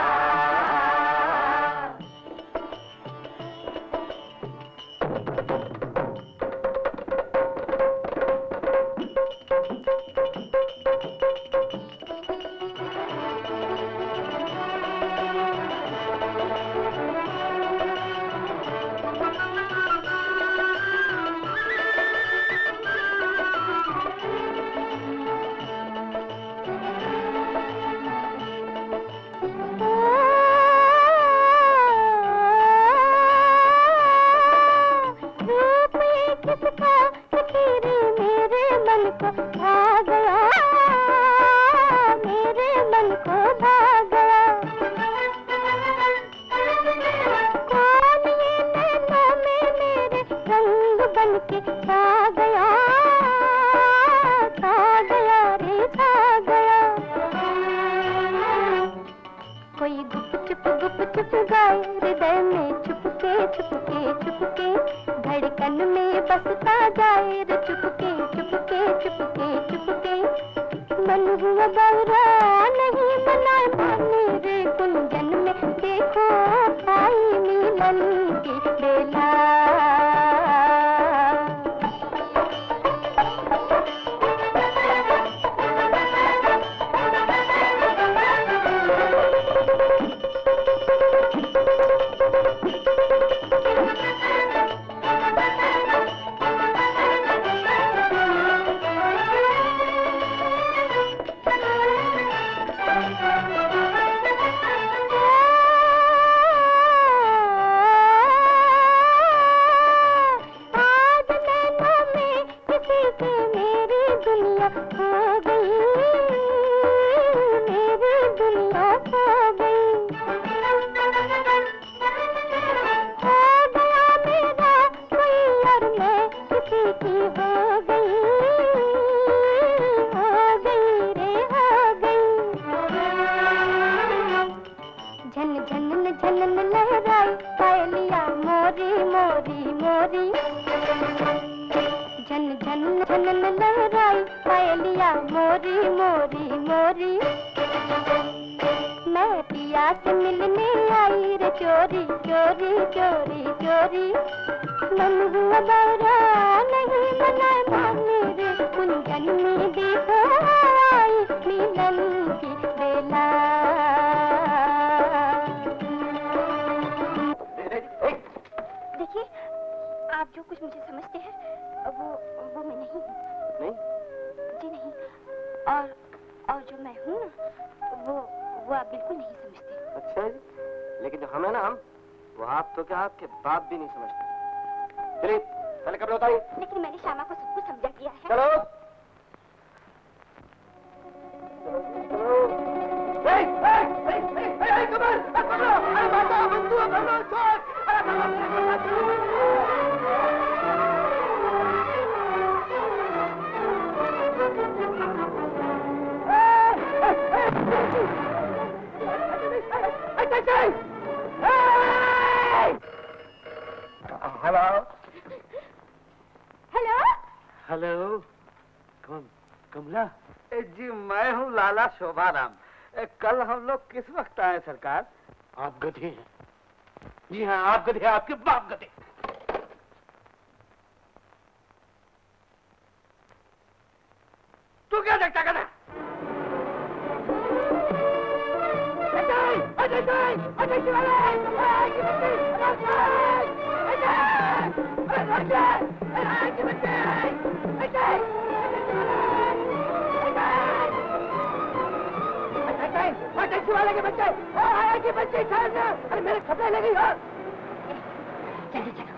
झनन लहराई पायलिया मोरी मोरी मोरी। छन छनन लहराई पायलिया मोरी मोरी मोरी। मैं पिया से मिलने आई रे चोरी चोरी चोरी चोरी। मन हुआ बारा नहीं मनाए मामी रे कुंजन में देखो आई मिलन की बेला। देखिए आप जो कुछ मुझे समझते हैं वो मैं नहीं हूँ। नहीं? जी नहीं। और जो मैं हूँ वो आप बिल्कुल नहीं समझते। अच्छा जी, लेकिन जो हम है ना वो आप तो क्या आपके बाप भी नहीं समझते। चलिए पहले कपड़े उतारिए। लेकिन मैंने श्यामा को सब कुछ समझा दिया है। चलो हेलो हेलो हेलो कमला। जी मैं हूँ लाला शोभाराम। कल हम लोग किस वक्त आए सरकार? आप गधे हैं। जी हाँ आप गधे, आपके बाप गधे। तू क्या देखता गधा? बच्चे अरे मेरे कपड़े ले गई। चलो चलो।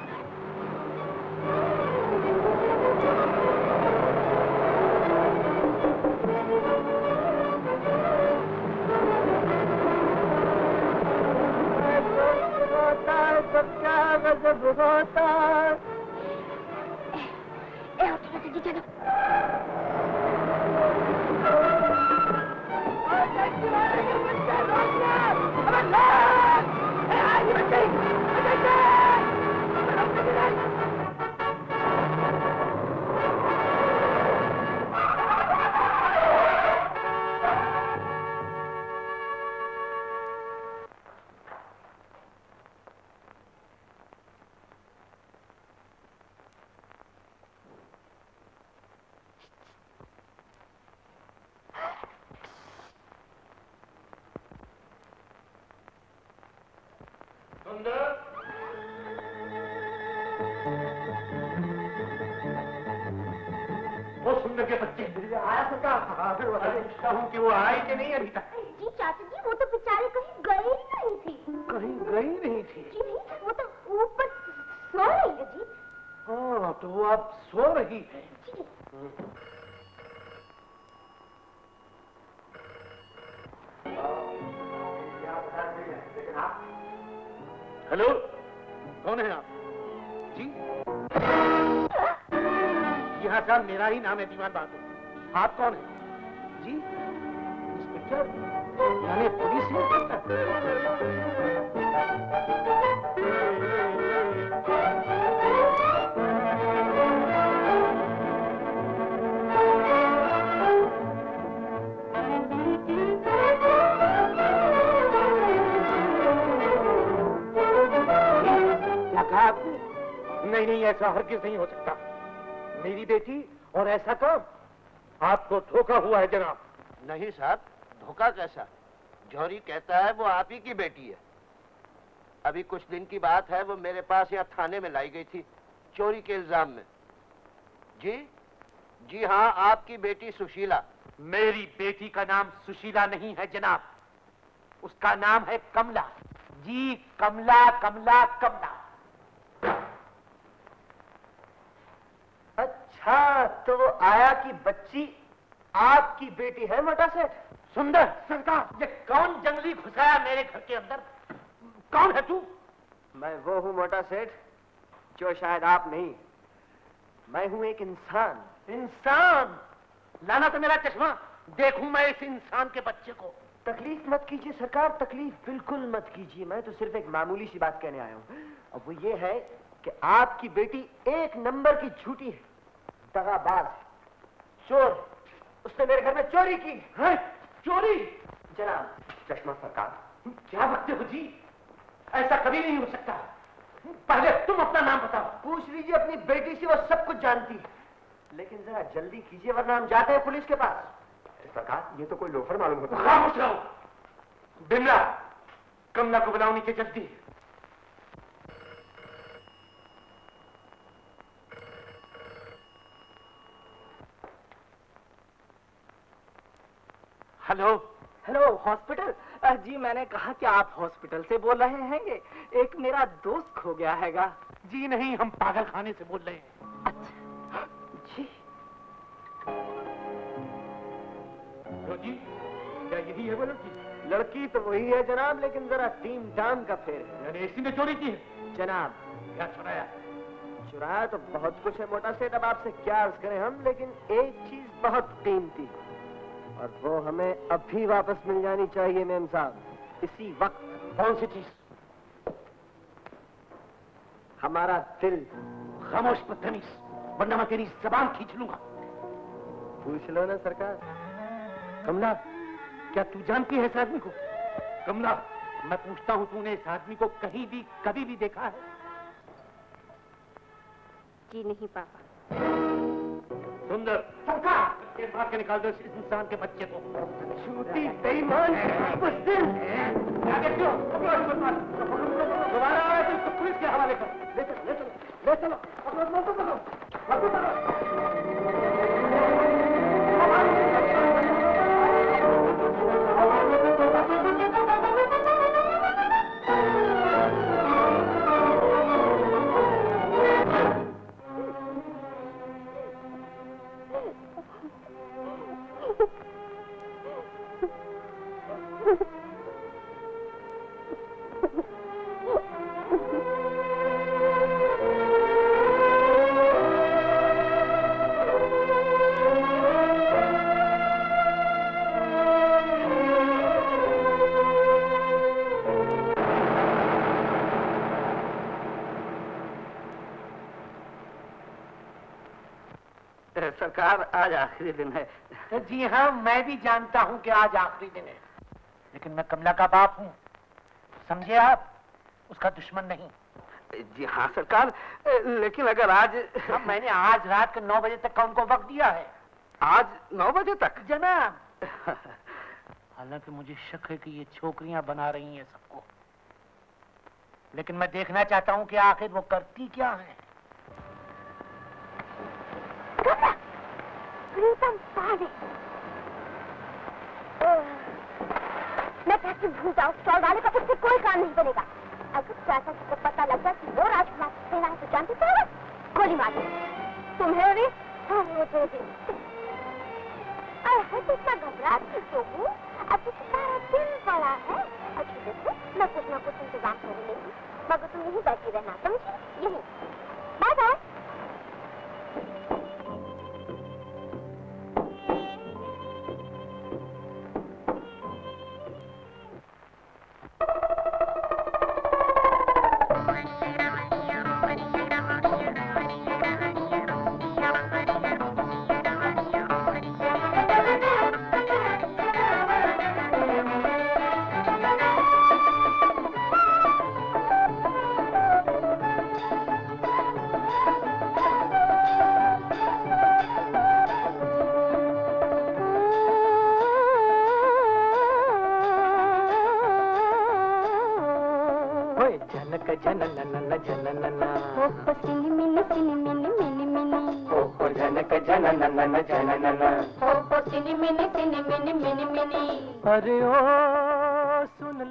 वो सुंदर के बच्चे आया पूछता हूँ कि वो आए कि नहीं अभी तक। जी चाचा जी वो तो बेचारे कहीं गए ही नहीं थी। कहीं गई नहीं थी? जी नहीं, वो तो ऊपर सो रही है जी। हाँ तो वो आप सो रही है। जी हेलो कौन है आप? जी यहाँ साहब मेरा ही नाम है दीवान बहादुर। आप कौन है? जी इंस्पेक्टर यानी पुलिस नहीं नहीं ऐसा हरगिज़ नहीं हो सकता। मेरी बेटी और ऐसा काम? आपको धोखा हुआ है जनाब। नहीं साहब, धोखा कैसा? जौहरी कहता है वो आप ही की बेटी है। अभी कुछ दिन की बात है, वो मेरे पास यहाँ थाने में लाई गई थी चोरी के इल्जाम में। जी जी हाँ, आपकी बेटी सुशीला। मेरी बेटी का नाम सुशीला नहीं है जनाब, उसका नाम है कमला। जी कमला कमला कमला। अच्छा तो वो आया की बच्ची आपकी बेटी है मोटा सेठ? सुंदर सरकार, ये कौन जंगली घुसाया मेरे घर के अंदर? कौन है तू? मैं वो हूँ मोटा सेठ जो शायद आप नहीं। मैं हूँ एक इंसान। इंसान? लाना तो मेरा चश्मा, देखूं मैं इस इंसान के बच्चे को। तकलीफ मत कीजिए सरकार, तकलीफ बिल्कुल मत कीजिए। मैं तो सिर्फ एक मामूली सी बात कहने आया हूँ, और वो ये है कि आपकी बेटी एक नंबर की झूठी है। दगाबाज, चोर, उसने मेरे घर में चोरी की है? चोरी? जनाब। चश्मा सरकार, क्या बकते हो जी? ऐसा कभी नहीं हो सकता। पहले तुम अपना नाम बताओ। पूछ लीजिए अपनी बेटी से, वो सब कुछ जानती है। लेकिन जरा जल्दी कीजिए वरना हम जाते हैं पुलिस के पास। सरकार, ये तो कोई लोफर मालूम होता है। खामोश रहो। बिमला, कमला को बुलाओ नीचे जल्दी। हेलो। Hello, hospital? जी मैंने कहा कि आप हॉस्पिटल से बोल रहे हैं? एक मेरा दोस्त खो गया हैगा। जी नहीं, हम पागल खाने से बोल रहे हैं। अच्छा जी। तो जी, क्या यही है वो लड़की? लड़की तो वही है जनाब, लेकिन जरा टीम टाम का फेर है। यानी इसी ने चोरी की है? जनाब, क्या चुराया? चुराया तो बहुत कुछ है मोटा सेठ, अब आपसे क्या अर्ज करें हम, लेकिन एक चीज बहुत कीमती है और वो हमें अभी वापस मिल जानी चाहिए मेम साहब, इसी वक्त। कौन सी चीज? हमारा दिल। खामोश बदतमीज, वरना मैं तेरी जबान खींच लूंगा। पूछ लो ना सरकार। कमला, क्या तू जानती है इस आदमी को? कमला, मैं पूछता हूँ, तूने इस आदमी को कहीं भी कभी भी देखा है? जी नहीं पापा। सुंदर, सरकार, ये मार के निकाल दो इस इंसान के बच्चे को। झूठी बेईमान बुज़दिल। क्या देखते हो? दोबारा आए तो इसको पुलिस के हवाले करो। ले चलो, ले चलो, ले चलो। सरकार, आज आखिरी दिन है। जी हाँ, मैं भी जानता हूँ कि आज आखिरी दिन है, लेकिन मैं कमला का बाप हूँ, समझे आप? उसका दुश्मन नहीं। जी हाँ सरकार, लेकिन अगर आज। हाँ, मैंने आज रात के 9 बजे तक का उनको वक्त दिया है। आज 9 बजे तक? जनाब। हालांकि मुझे शक है कि ये छोकरियां बना रही हैं सबको, लेकिन मैं देखना चाहता हूँ कि आखिर वो करती क्या है। प्रीतम पागल। मैं कहती भूल जाओ, स्टॉल वाले का उससे कोई काम नहीं बनेगा। अगर चाचा जी को पता लग जाए कि वो राजकुमार सेना है तो जानते थे गोली मार दे। तुम्हें भी? हाँ, मुझे भी। अरे तो इतना घबराती क्यों हूँ? अभी सारा दिन पड़ा है। अच्छा देखो, मैं कुछ ना कुछ इंतजाम कर लेंगी, मगर तुम यहीं बैठी रहना, समझी? यहीं। Bye bye. अरे ओ सुन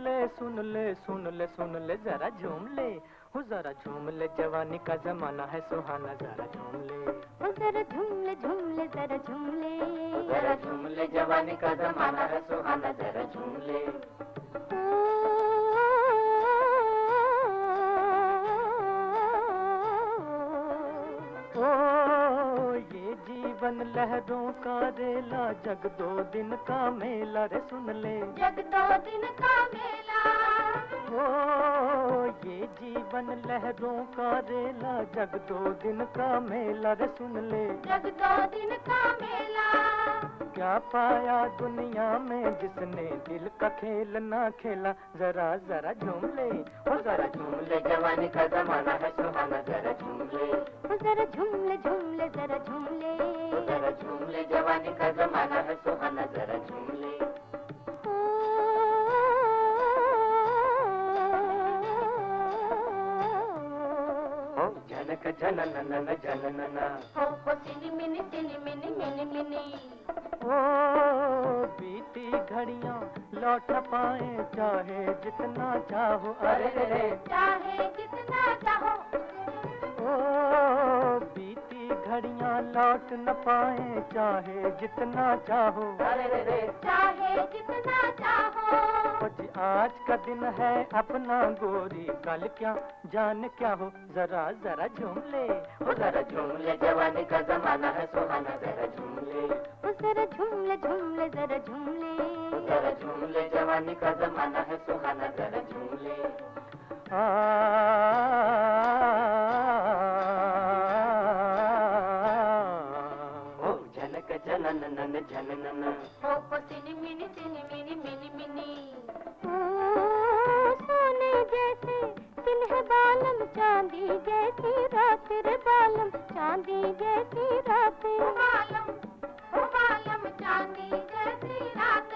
ले जरा झूम ले, हो जरा झूम ले, जवानी का जमाना है सुहाना, जरा झूम ले, हो जरा झूम ले, जरा झूम ले, जरा झूम ले, जवानी का जमाना है सुहाना, जरा झूम ले। जीवन लहरों का रेला, जग 2 दिन का मेला रे सुन ले, जग 2 दिन का मेला। ओ ये जीवन बन लहरों का रेला, जग 2 दिन का मेला रे सुन ले, जग 2 दिन का मेला। क्या पाया दुनिया में जिसने दिल का खेल ना खेला, जरा जरा झूम ले, ओ जरा झूम ले, जवानी का जमाना है सुहाना, जरा झूम ले, ओ जरा झूम ले, झूम ले, जरा झूम ले, ओ जरा झूम ले, जवानी का जमाना है सुहाना, जरा झूम ले। जनक जननन जननना, हो सिनी मिनी सिनी मिनी मिनी मिनी। ओ बीती घड़ियां लौट न पाए, चाहे जितना चाहो, अरे रे चाहे जितना चाहो। ओ बीती घड़ियां लौट न पाए, चाहे जितना चाहो, अरे रे चाहे जितना चाहो। आज का दिन है अपना गोरी, कल क्या जान क्या हो, जरा जरा झूम ले, ओ जरा झूम ले, जवानी का जमाना है सुहाना, जरा झूम ले, ओ जरा झूम ले, झूम ले, जरा झूम ले, ओ जरा झूम ले, जवानी का जमाना है सुहाना, जरा झूम ले। ओ झनक जननन जननन, हो सिनी मिनी सिनी मिनी मिनी मिनी। सोने जैसे दिन है बालम, चांदी जैसी रात रे बालम, चांदी जैसी रात। बालम चांदी जैसी रात।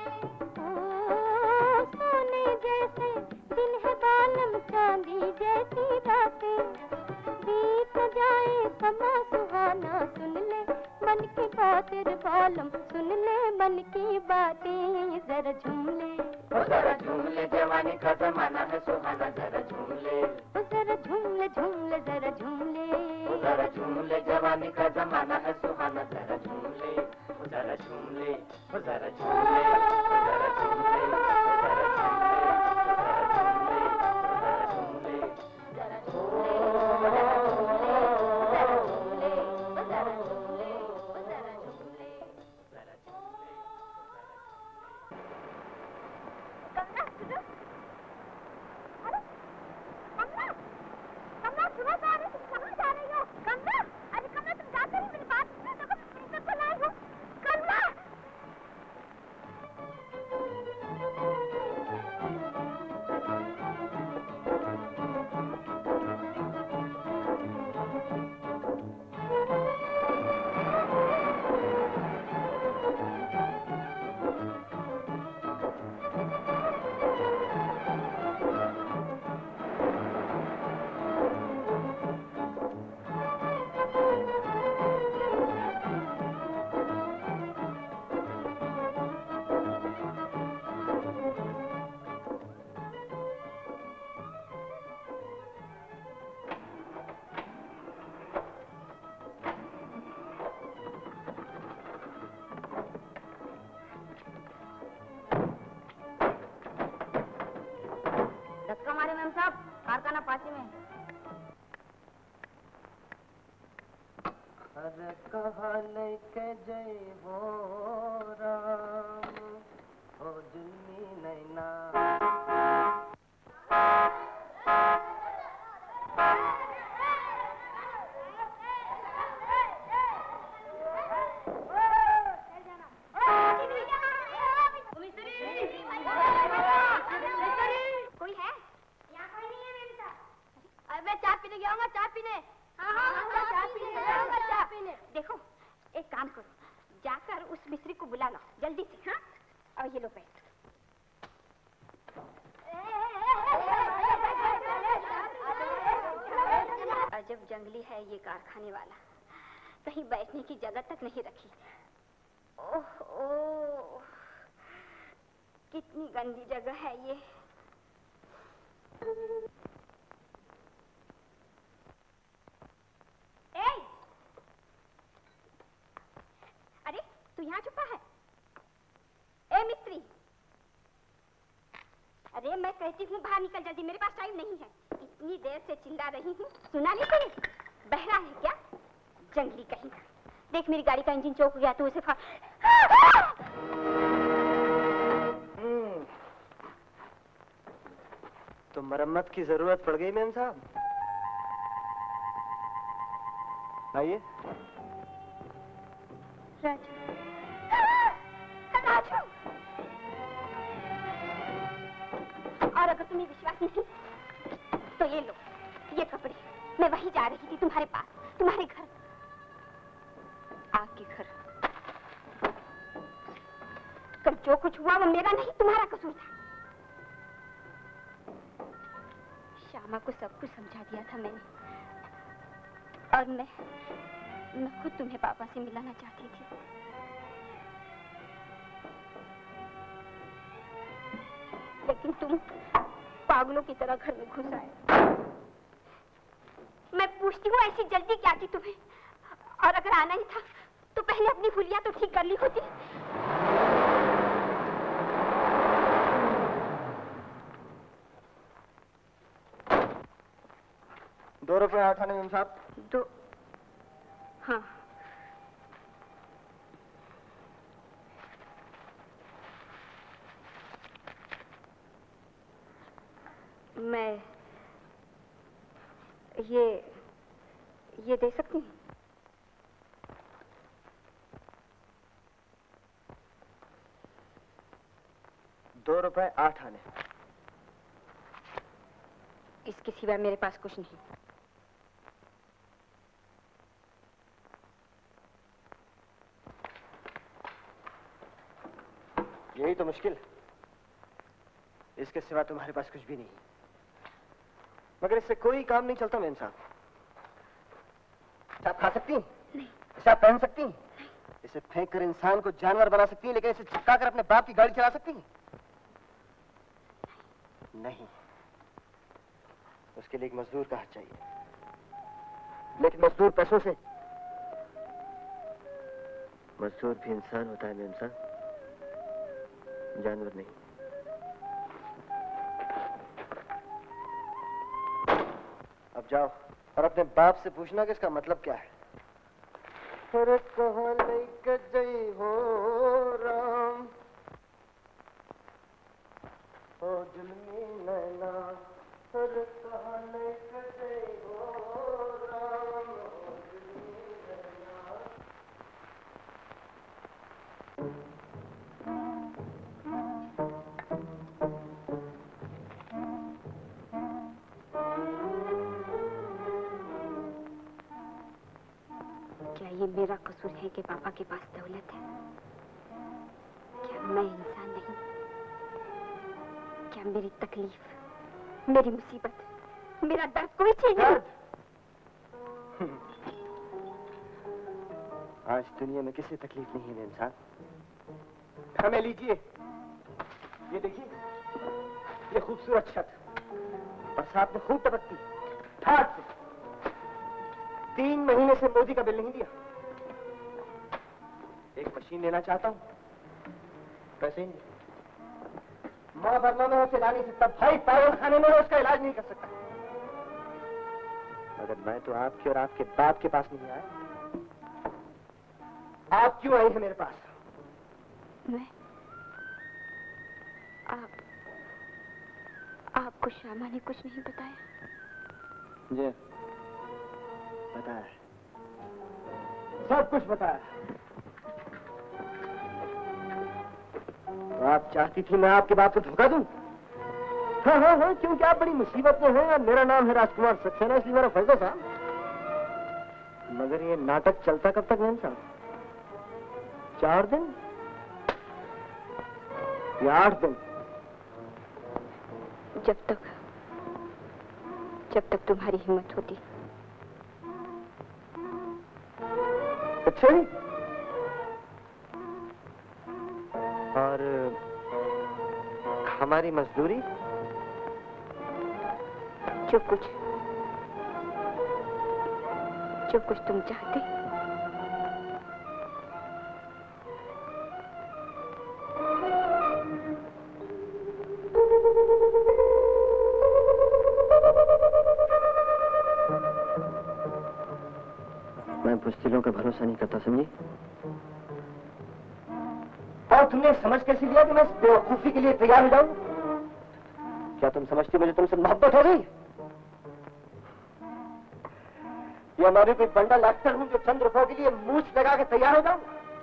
सोने जैसे दिन है बालम, चांदी जैसी रात। बीत जाए समा सुहाना, सुन ले मन की बात रे बालम, सुन ले मन की बातें, जरा झूम ले, ओ जरा झूम ले, जवानी का जमाना है सुहाना, जरा झूम ले, ओ जरा झूम ले, झूम ले, जरा झूम ले, ओ जरा झूम ले, जवानी का जमाना है सुहाना, जरा झूम ले, ओ जरा झूम ले, ओ जरा झूम ले, ओ जरा झूम ले, ओ जरा झूम ले, जरा झूम ले, जरा झूम ले, जरा झूम ले, जरा झूम ले, जरा झूम ले। कमला सुनो, अरे कमला, कमला सुनो, जा रही, तुम कहाँ जा रही हो? कमला, अरे कमला तुम जाते नहीं, मेरी बात सुनो, देखो प्रिंसेस को लाई हो। कमला धक्का मारे मैम साहब, कारखाना पासी में। अरे कहा लेके जय हो राम, हो जुल्मी नैना। कोई है? यहाँ कोई नहीं है मेरे साथ। अरे मैं चाय पीने गया हूँ, चाय पीने। हाँ, चाय पीने गया हूँ, चाय पीने। देखो, एक काम करो, जाकर उस मिस्त्री को बुला लो, जल्दी से, हाँ? और ये लो पैसे। अजब जंगली है ये कारखाने वाला, कहीं बैठने की जगह तक नहीं रखी। ओह कितनी गंदी जगह है ये। अरे तू यहाँ छुपा है? ए मिस्त्री, अरे मैं कहती हूँ बाहर निकल जल्दी, मेरे पास टाइम नहीं है। इतनी देर से चिल्ला रही हूँ, सुना नहीं तूने? बहरा है क्या? जंगली कहीं का। देख मेरी गाड़ी का इंजन चौक गया, तू उसे तो मरम्मत की जरूरत पड़ गई मेम साहब। आइए। राजू, राजू। और अगर तुम्हें विश्वास नहीं तो ये लो, ये कपड़े। मैं वहीं जा रही थी तुम्हारे पास, तुम्हारे घर, आपके घर। कल जो कुछ हुआ वो मेरा नहीं, तुम्हारा कसूर था। श्यामा को सब कुछ समझा दिया था मैंने, और मैं खुद तुम्हें पापा से मिलाना चाहती थी। लेकिन तुम पागलों की तरह घर में घुस आए। मैं पूछती हूँ ऐसी जल्दी क्या थी तुम्हें? और अगर आना ही था तो पहले अपनी भूलिया तो ठीक कर ली होती। 2 रुपए 8 आने मेम साहब। 2? हाँ। मैं ये दे सकती हूँ? ₹2.08 आने। इसके सिवा मेरे पास कुछ नहीं। यही तो मुश्किल, इसके सिवा तुम्हारे पास कुछ भी नहीं। मगर इससे कोई काम नहीं चलता मेम साहब। आप खा सकती हैं? नहीं। इसे आप पहन सकती हैं? इसे फेंक कर इंसान को जानवर बना सकती हैं, लेकिन इसे चिपका कर अपने बाप की गाड़ी चला सकती हैं? नहीं। उसके लिए एक मजदूर का हाथ चाहिए, लेकिन मजदूर पैसों से। मजदूर भी इंसान होता है मेम साहब, जानवर नहीं। अब जाओ और अपने बाप से पूछना कि इसका मतलब क्या है। अरे कहाँ लेके गई हो राम, ओ जुल्मी नैना, अरे कहाँ लेके गई हो राम, ओ जुल्मी नैना। क्या ये मेरा कसूर है कि पापा के पास दौलत है? क्या मैं इंसान नहीं? क्या मेरी तकलीफ, मेरी मुसीबत, मेरा दर्द कोई चीज नहीं? आज दुनिया में किसी तकलीफ नहीं है इंसान। हमें लीजिए, ये देखिए, ये खूबसूरत छत, बरसात में खूब टपकती, ठाठ से। 3 महीने से मोदी का बिल नहीं दिया। एक मशीन लेना चाहता हूँ, पैसे ही नहीं। माँ बर्मा में उसे ला नहीं सकता, भाई पागल खाने में उसका इलाज नहीं कर सकता। मगर मैं तो आपके और आपके बाप के पास नहीं आया। आप क्यों आई है मेरे पास? मैं? आपको श्यामा ने कुछ नहीं बताया? जी बताया, सब कुछ बताया। तो आप चाहती थी मैं आपके बाप को धोखा दूं? हाँ हाँ हाँ, क्योंकि आप बड़ी मुसीबत में हैं और मेरा नाम है राजकुमार सक्सेना, इसलिए मेरा फैसला था। मगर ये नाटक चलता कब तक मैम साहब? 4 दिन या 8 दिन? जब तक तुम्हारी हिम्मत होती। अच्छा ही। और हमारी मजदूरी? जो कुछ तुम चाहते। मैं बुज़दिलों का भरोसा नहीं करता, समझी? और तुमने समझ कैसे लिया कि मैं इस बेवकूफी के लिए तैयार हो जाऊं? क्या तुम समझती मुझे तुमसे मोहब्बत हो गई? ये हमारी कोई बंडल एक्टर हूं जो चंद रुपयों के लिए मूछ लगा के तैयार हो जाऊं?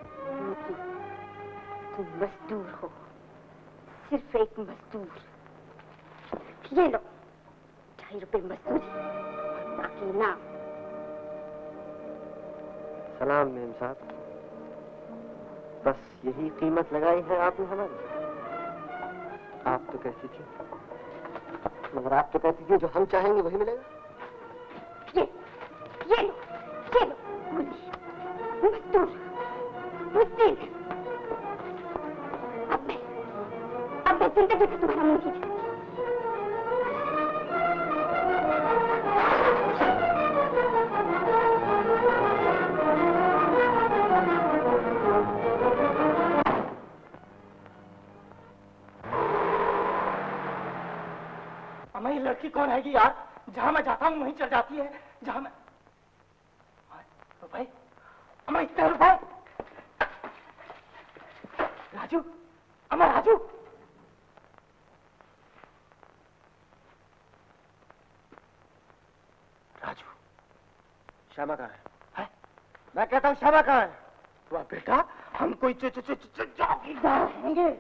तुम मजदूर हो, सिर्फ एक मजदूर। ये लो 2.5 रुपए मजदूरी, बाकी ना। सलाम मेम साहब, बस यही कीमत लगाई है आपने हमारी? आप तो कहती थी, मगर आप तो कहती थी जो हम चाहेंगे वही मिलेगा। ये लो गुल्ली, मजदूर, मुस्लिम। अब मैं जिंदगी से तुम्हारा मुंह नहीं छूऊंगी। अम्मा ये लड़की कौन हैगी यार? जहां मैं जाता हूँ वहीं चल जाती है। जहां मैं रुपए, अम्मा इतने रुपए। राजू, अम्मा राजू। राजू, श्यामा कहाँ है? मैं कहता हूँ श्यामा कहाँ है? वाह बेटा, हम कोई चौकीदार हैंगे।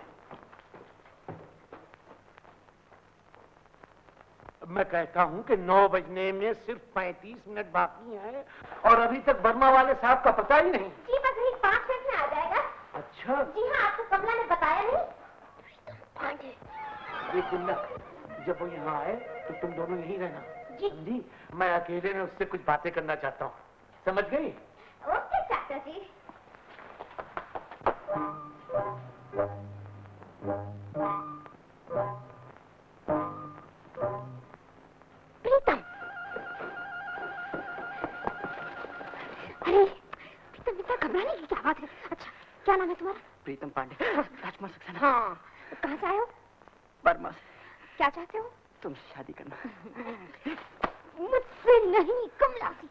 मैं कहता हूं कि 9 बजने में सिर्फ 35 मिनट बाकी हैं और अभी तक वर्मा वाले साहब का पता ही नहीं। जी बस यही 5 मिनट में आ जाएगा। अच्छा जी हाँ, आपको कमला ने बताया नहीं? पांडे, ये कुंडा, जब वो यहाँ आए तो तुम दोनों यहीं रहना, जी। समझी? मैं अकेले में उससे कुछ बातें करना चाहता हूँ, समझ गई? ओके चाचा जी। प्रीतम, अरे प्रीतम इतना घबराने की क्या बात है? अच्छा क्या नाम है तुम्हारा? प्रीतम पांडे, राजकुमार सक्सेना। हाँ, कहाँ से आए हो? बर्मा से। क्या चाहते हो? तुमसे शादी करना। मुझसे नहीं, कमला से।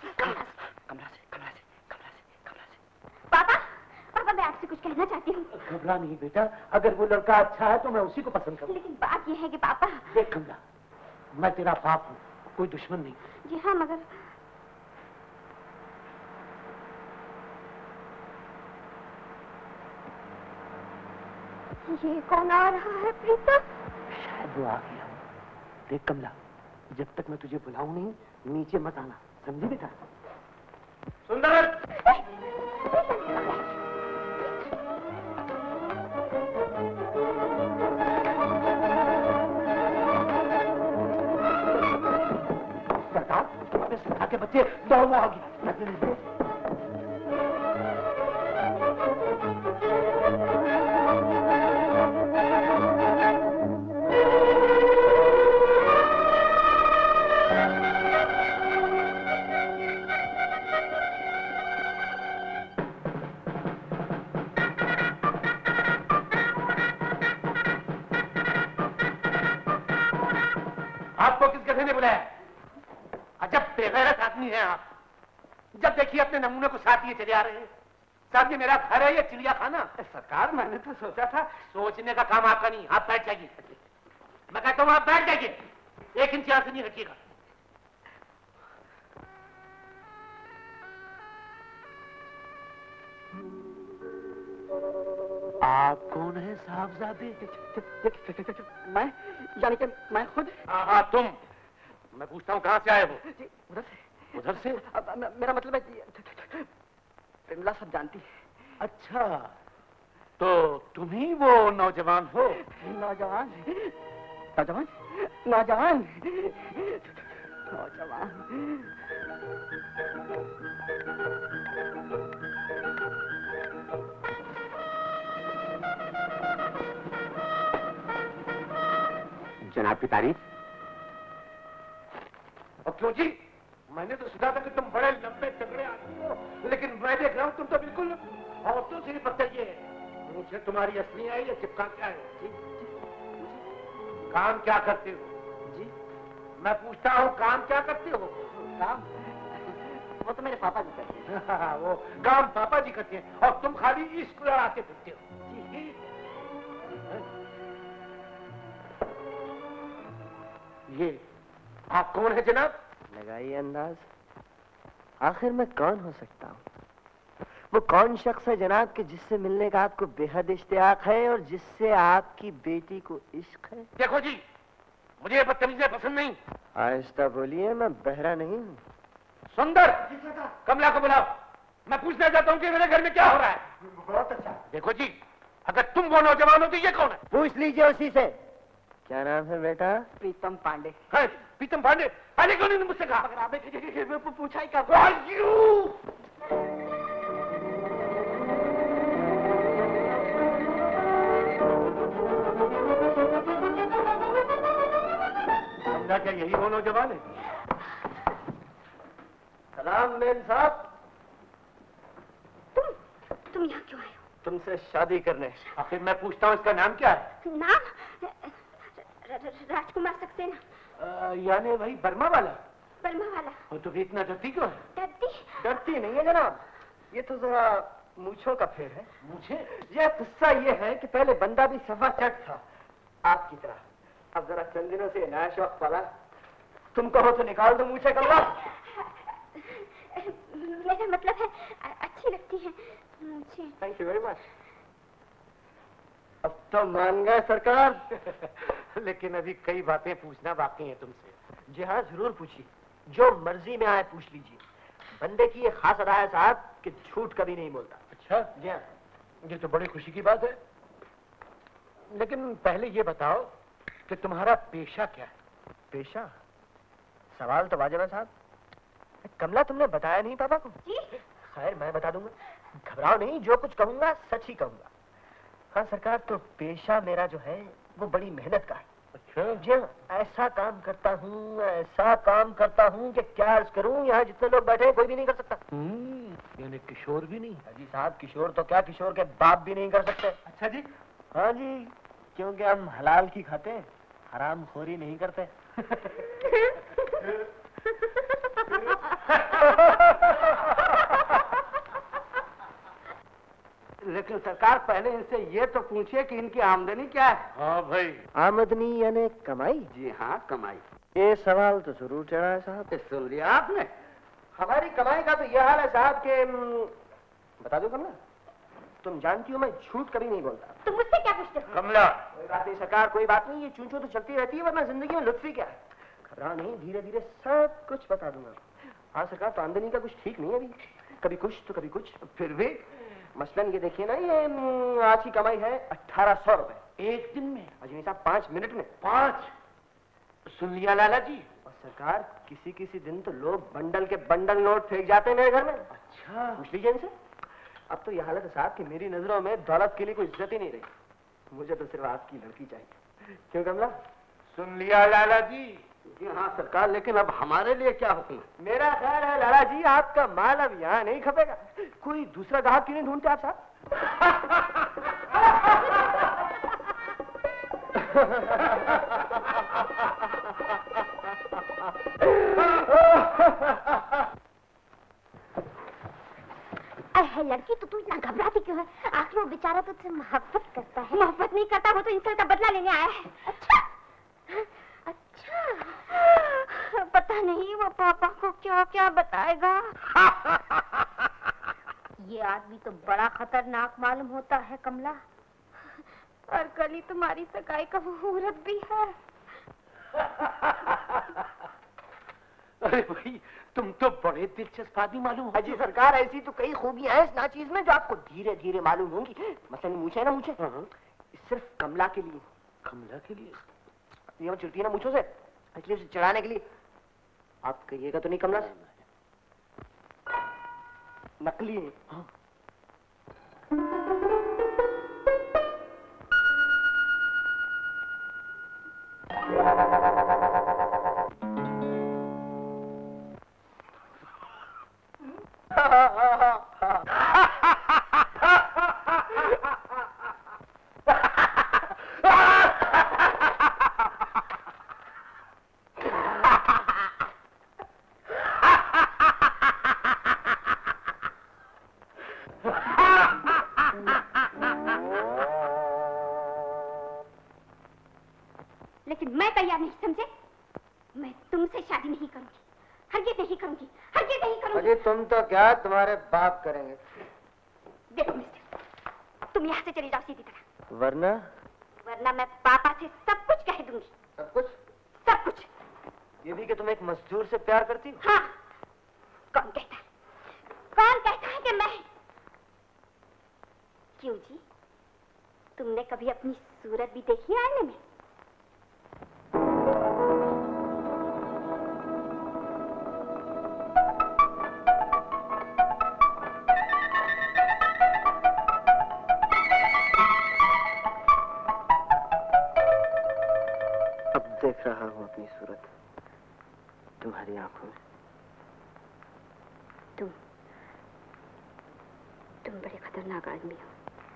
पापा मैं आपसे कुछ कहना चाहती हूँ। घबरा नहीं बेटा, अगर वो लड़का अच्छा है तो मैं उसी को पसंद करूँ। लेकिन बात यह है कि पापा। देख कमला, मैं तेरा बाप हूँ, कोई दुश्मन नहीं। जी हाँ, मगर ये कौन आ रहा है प्रीतम? शायद वो आ गया। देख कमला, जब तक मैं तुझे बुलाऊं नहीं, नीचे मत आना, समझी बेटा? सुंदर, सरकार के बच्चे दौड़ना आ गया। आपको किस गधे ने बुलाया? अजब बेगैरत आदमी है आप। जब देखिए अपने नमूने को साथ लिए चले आ रहे हैं। साहब ये मेरा घर है, ये चिड़िया खाना? सरकार मैंने तो सोचा था। सोचने का काम आपका नहीं, आप बैठ जाइए। मैं कहता हूँ आप बैठ जाइए, 1 इंच यहाँ से नहीं हटिएगा। आप कौन है साहबजादे? मैं, यानी कि मैं खुद। हाँ तुम। मैं पूछता हूँ कहाँ से आए हो? उधर से। उधर से? मेरा मतलब है कि विमला सब जानती है। अच्छा, तो तुम ही वो नौजवान हो? नौजवान। जनाब की तारीफ। और क्यों जी? मैंने तो सुना था कि तुम बड़े लंबे तगड़े आदमी हो, लेकिन मैं देख रहा हूँ तुम तो बिल्कुल औरतों से भी बदतरीके है। मुझे तुम्हारी असली है या चिपका क्या है? जी? काम क्या करते हो? जी मैं पूछता हूँ काम क्या करते हो? काम वो तो मेरे पापा जी करते हैं। वो काम पापा जी करते हैं और तुम खाली इश्क लड़ाते फिरते हो। जी ये आप कौन है जनाब? लगाइए अंदाज। आखिर मैं कौन हो सकता हूँ? वो कौन शख्स है जनाब कि जिससे मिलने का आपको बेहद इश्तियाक है और जिससे आपकी बेटी को इश्क है? देखो जी, मुझे ये बदतमीजियां पसंद नहीं। आहिस्ता बोलिए, मैं बहरा नहीं हूँ। सुंदर, कमला को बुलाओ। मैं पूछना चाहता हूँ कि मेरे घर में क्या हो रहा है। बहुत अच्छा। देखो जी, अगर तुम वो नौजवान हो तो ये कौन है? पूछ लीजिए उसी से। क्या नाम है बेटा? प्रीतम पांडे। है, प्रीतम पांडे। अरे क्यों नहीं मुझसे कहा? अगर आपने पूछा ही क्या? कमला, क्या यही वो नौजवान है? सलाम मेम साहब। तुम यहाँ क्यों आए हो? तुमसे शादी करने। आखिर मैं पूछता हूँ इसका नाम क्या है? नाम राजकुमार सक्सेना। यानी वही बर्मा वाला? बर्मा वाला। वो तो भी इतना डरती क्यों है? डरती? डरती नहीं है जनाब, ये तो जरा मूछों का फेर है। मुझे? यह किस्सा ये है कि पहले बंदा भी सफा चट था आपकी तरह, अब जरा चंद दिनों से नया शौक पाला। तुम कहो तो निकाल दो मूछे कमला। मेरा मतलब है अच्छी लगती है मुझे। Thank you very much. अब तो मान गए सरकार। लेकिन अभी कई बातें पूछना बाकी है तुमसे। जी हाँ, जरूर पूछिए, जो मर्जी में आए पूछ लीजिए। बंदे की ये खास अदा है साहब कि झूठ कभी नहीं बोलता। अच्छा, जी हाँ। ये तो बड़ी खुशी की बात है। लेकिन पहले ये बताओ कि तुम्हारा पेशा क्या है? पेशा? सवाल तो वाजिब है साहब। कमला, तुमने बताया नहीं पापा को? जी? खैर, मैं बता दूंगा। घबराओ नहीं, जो कुछ कहूंगा सच ही कहूंगा। हाँ सरकार, तो पेशा मेरा जो है वो बड़ी मेहनत का है। अच्छा। जी हाँ, ऐसा काम करता हूँ कि क्या अर्ज करूँ, यहाँ जितने लोग बैठे हैं कोई भी नहीं कर सकता। यानी किशोर भी नहीं? जी साहब, किशोर तो क्या, किशोर के बाप भी नहीं कर सकते। अच्छा जी। हाँ जी, क्योंकि हम हलाल की खाते हैं, हराम खोरी नहीं करते। लेकिन सरकार, पहले इनसे ये तो पूछिए कि इनकी आमदनी क्या है? हाँ भाई। आमदनी यानी कमाई? जी हाँ, कमाई। ये सवाल तो जरूर चढ़ा है साहब। सुन लिया आपने? हमारी कमाई का तो यह हाल है साहब के बता दो कमला, तुम जानती हो मैं झूठ कभी नहीं बोलता। तुम मुझसे क्या पूछते हो? कमला। कोई बात नहीं सरकार, कोई बात नहीं, ये चूंचू तो चलती रहती है, वरना जिंदगी में लुत्फ ही क्या है। घबराओ नहीं, धीरे धीरे सब कुछ बता दूंगा। हाँ सरकार, तो आमदनी का कुछ ठीक नहीं है अभी, कभी कुछ तो कभी कुछ। फिर भी मसलन ये देखिए ना, ये आज की कमाई है 1800 रुपए। एक दिन में? अजनी साहब, 5 मिनट में। 5? सुन लिया लाला जी? और सरकार, किसी किसी दिन तो लोग बंडल के बंडल नोट फेंक जाते हैं मेरे घर में। अच्छा। पूछ लीजिए इनसे। अब तो यह हालत है साहब कि मेरी नजरों में दौलत के लिए कोई इज्जत ही नहीं रही। मुझे तो सिर्फ आपकी लड़की चाहिए। क्यों कमला? सुन लिया लाला जी? जी हाँ सरकार, लेकिन अब हमारे लिए क्या हुक्म? मेरा ख्याल है लाला जी, आपका माल अब यहाँ नहीं खपेगा। कोई दूसरा ग्राहक क्यों नहीं ढूंढते आप साहब? अरे लड़की, तो तू इतना घबराती क्यों है? आखिर वो बेचारा तो तुझसे मोहब्बत करता है। मोहब्बत नहीं करता, वो तो इंसान का बदला लेने आया है। अच्छा अच्छा, पता नहीं वो पापा को क्या क्या बताएगा। ये आदमी तो बड़ा खतरनाक मालूम होता है कमला। और कल ही तुम्हारी सगाई का मुहूर्त भी है। अरे भाई, तुम तो बड़े दिलचस्प आदमी मालूम हो। जी सरकार, ऐसी तो कई खूबियां हैं इस नाचीज में जो आपको धीरे धीरे मालूम होंगी। मसलन मूछे ना मूछे, सिर्फ कमला के लिए। कमला के लिए? ये चिड़ती है ना मूछों से, इसलिए उसे चढ़ाने के लिए। आप कहिएगा तो नहीं कमला से? नकली है। हाँ। लेकिन मैं तैयार नहीं, समझे? से शादी नहीं करूंगी, हरगिज़ नहीं करूंगी, हरगिज़ नहीं करूंगी। अरे तुम तो क्या, तुम्हारे बाप करेंगे। देखो मिस्टर, तुम यहाँ से चली जाओ सीधी तरह, वरना? वरना मैं पापा से सब कुछ कह दूंगी। सब कुछ? सब कुछ। ये भी कि तुम एक मजदूर से प्यार करती हो? हाँ। कौन कहता है? कौन कहता है कि मैं? क्यों जी, तुमने कभी अपनी सूरत भी देखी आईने में? अब देख रहा हूँ अपनी सूरत तुम्हारी आंखों में। तुम बड़े खतरनाक आदमी हो।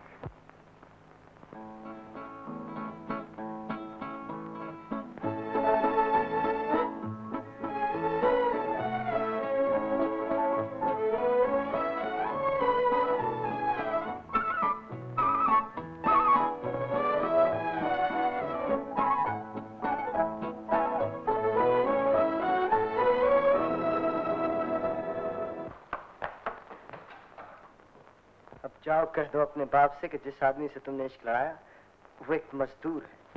जाओ कह दो अपने बाप से कि जिस आदमी से तुमने इश्क लड़ाया वो एक मजदूर है।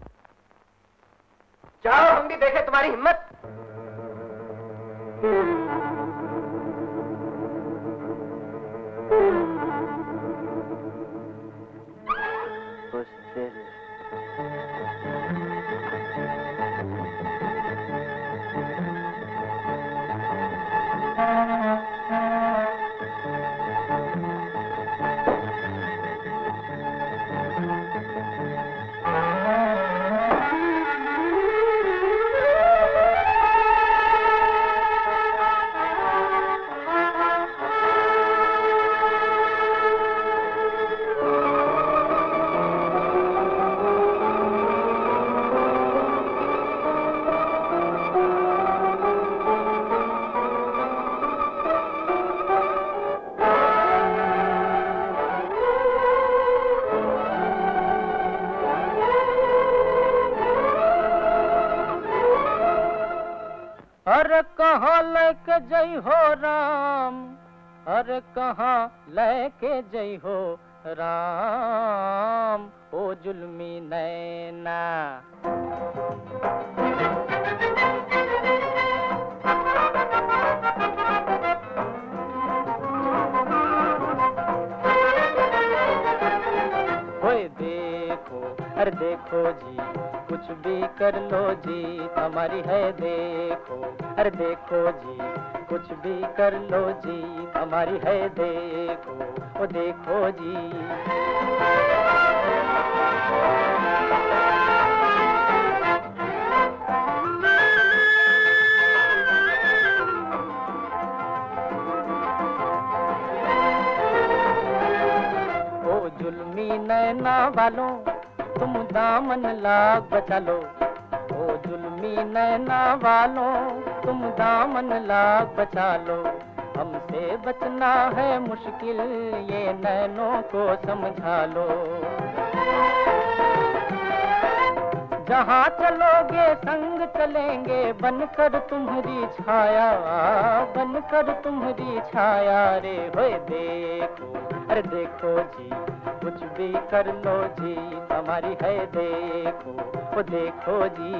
जाओ, हम भी देखें तुम्हारी हिम्मत। उस दिल अरे कहाँ लेके जई हो राम, अरे कहाँ लेके जई हो राम, ओ जुल्मी नैना। ओए देखो, अरे देखो जी, कुछ भी कर लो जी, हमारी है देखो, अरे देखो जी, कुछ भी कर लो जी, हमारी है देखो, ओ देखो जी। ओ जुल्मी नैना वालों, तुम दामन लाग बचा लो, ओ जुल्मी नैना वालों, तुम दामन लाग बचा लो, हमसे बचना है मुश्किल, ये नैनों को समझा लो। जहाँ चलोगे संग चलेंगे, बनकर तुम्हारी छाया, बनकर तुम्हारी छाया रे। होए देखो, अरे देखो जी, कुछ भी कर लो जी, हमारी है देखो, वो देखो जी।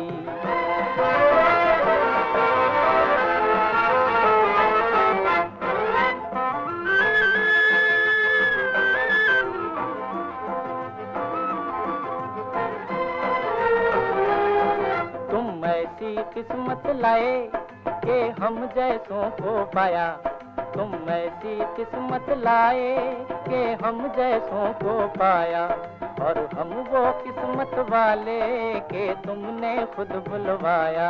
तुम ऐसी किस्मत लाए कि हम जैसों को पाया, तुम ऐसी किस्मत लाए कि हम जैसों को पाया, और हम वो किस्मत वाले के तुमने खुद बुलवाया।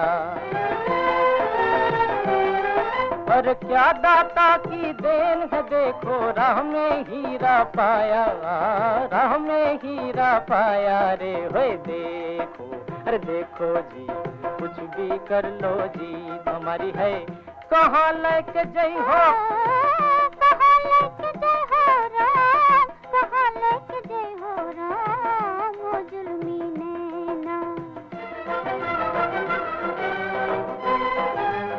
पर क्या दाता की देन है देखो, राह में हीरा पाया, राह में हीरा पाया रे। होए देखो, अरे देखो जी, कुछ भी कर लो जी, हमारी है। कहाँ लेके जई हो, कहाँ लेके जई हो राम, कहाँ लेके जई हो राम, ओ जुल्मी नैना।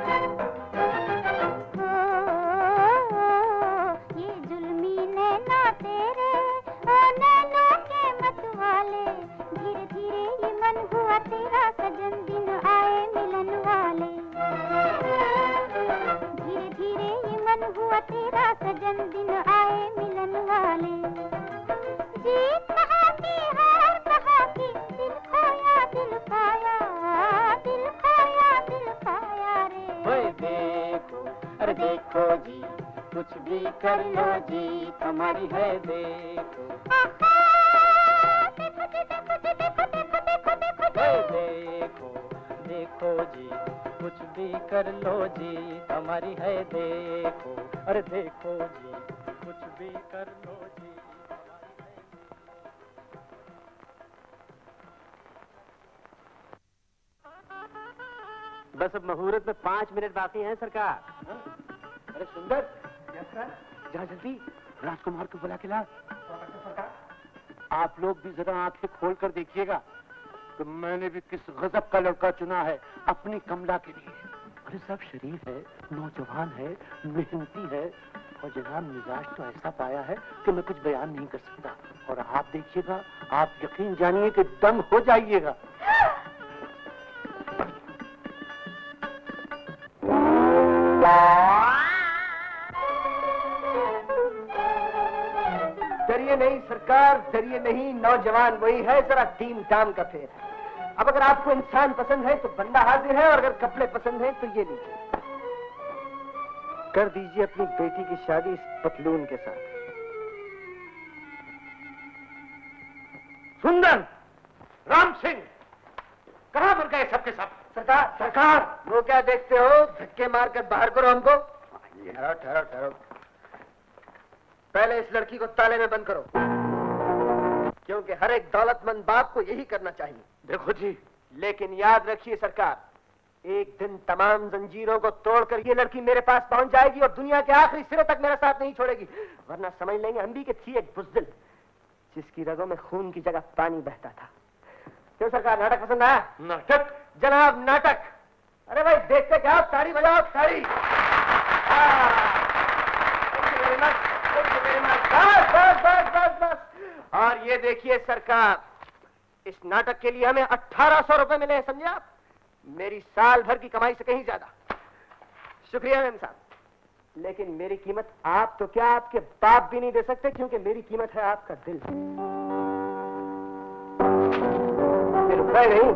तेरा सजन दिन आए मिलन वाले। जीत कहाँ की हार कहाँ की, दिल खोया दिल पाया, दिल खोया दिल पाया रे। ओए देखो, अरे देखो जी, कुछ भी कर लो जी, हमारी है देखो। देखो जी, देखो जी, देखो देखो देखो देखो देखो देखो जी, कुछ भी कर लो जी, हमारी है देखो। अरे देखो जी, कुछ भी कर लो जी, हमारी है देखो। बस अब मुहूर्त में 5 मिनट बाकी हैं सरकार। अरे सुंदर, जरा जल्दी राजकुमार को बुला के ला। आप लोग भी जरा आंखें खोल कर देखिएगा कि मैंने भी किस गजब का लड़का चुना है अपनी कमला के लिए। अरे सब शरीफ है, नौजवान है, मेहनती है और जनाब मिजाज तो ऐसा पाया है कि मैं कुछ बयान नहीं कर सकता। और आप देखिएगा, आप यकीन जानिए कि दम हो जाइएगा। डरिए नहीं सरकार, डरिए नहीं, नौजवान वही है, जरा टीम टाम का फेर है। अब अगर आपको इंसान पसंद है तो बंदा हाजिर है, और अगर कपड़े पसंद है तो ये लीजिए, कर दीजिए अपनी बेटी की शादी इस पतलून के साथ। सुंदर, राम सिंह, कहां मर गए सबके सब? सरकार, सरकार, वो क्या देखते हो, धक्के मारकर बाहर करो हमको। ठहरो ठहरो ठहरो, पहले इस लड़की को ताले में बंद करो, क्योंकि हर एक दौलतमंद बाप को यही करना चाहिए। देखो जी, लेकिन याद रखिए सरकार, एक दिन तमाम जंजीरों को तोड़कर ये लड़की मेरे पास पहुंच जाएगी और दुनिया के आखिरी सिरे तक मेरा साथ नहीं छोड़ेगी, वरना समझ लेंगे हम भी कि थी एक बुज़दिल जिसकी रगों में खून की जगह पानी बहता था। क्यों सरकार, नाटक पसंद आया? नाटक? जनाब नाटक। अरे भाई देखते क्या, ताड़ी बजाओ ताड़ी। बस बस बस बस। और ये देखिए सरकार, इस नाटक के लिए हमें 1800 रुपए मिले हैं, समझे आप? मेरी साल भर की कमाई से कहीं ज्यादा। शुक्रिया मेम साहब, लेकिन मेरी कीमत आप तो क्या आपके बाप भी नहीं दे सकते, क्योंकि मेरी कीमत है आपका दिल। रुपए नहीं।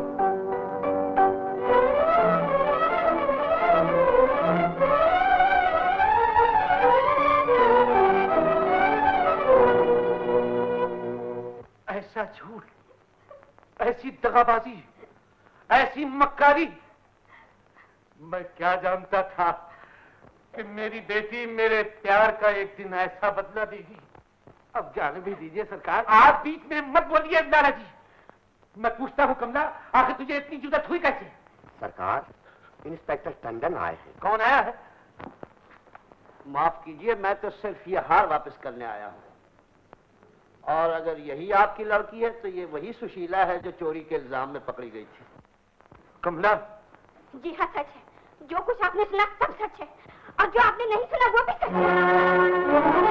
ऐसा झूठ, ऐसी दगाबाजी, ऐसी मक्कारी, मैं क्या जानता था कि मेरी बेटी मेरे प्यार का एक दिन ऐसा बदला देगी। अब जाने भी दीजिए सरकार। आप बीच में मत बोलिए लाला जी। मैं पूछता हूँ कमला, आखिर तुझे इतनी जुदत हुई कैसे? सरकार, इंस्पेक्टर टंडन आए हैं। कौन आया है? माफ कीजिए, मैं तो सिर्फ ये हार वापस करने आया हूँ। और अगर यही आपकी लड़की है तो ये वही सुशीला है जो चोरी के इल्जाम में पकड़ी गई थी। कमला? जी हाँ सच है, जो कुछ आपने सुना सब सच है, और जो आपने नहीं सुना वो भी सच है।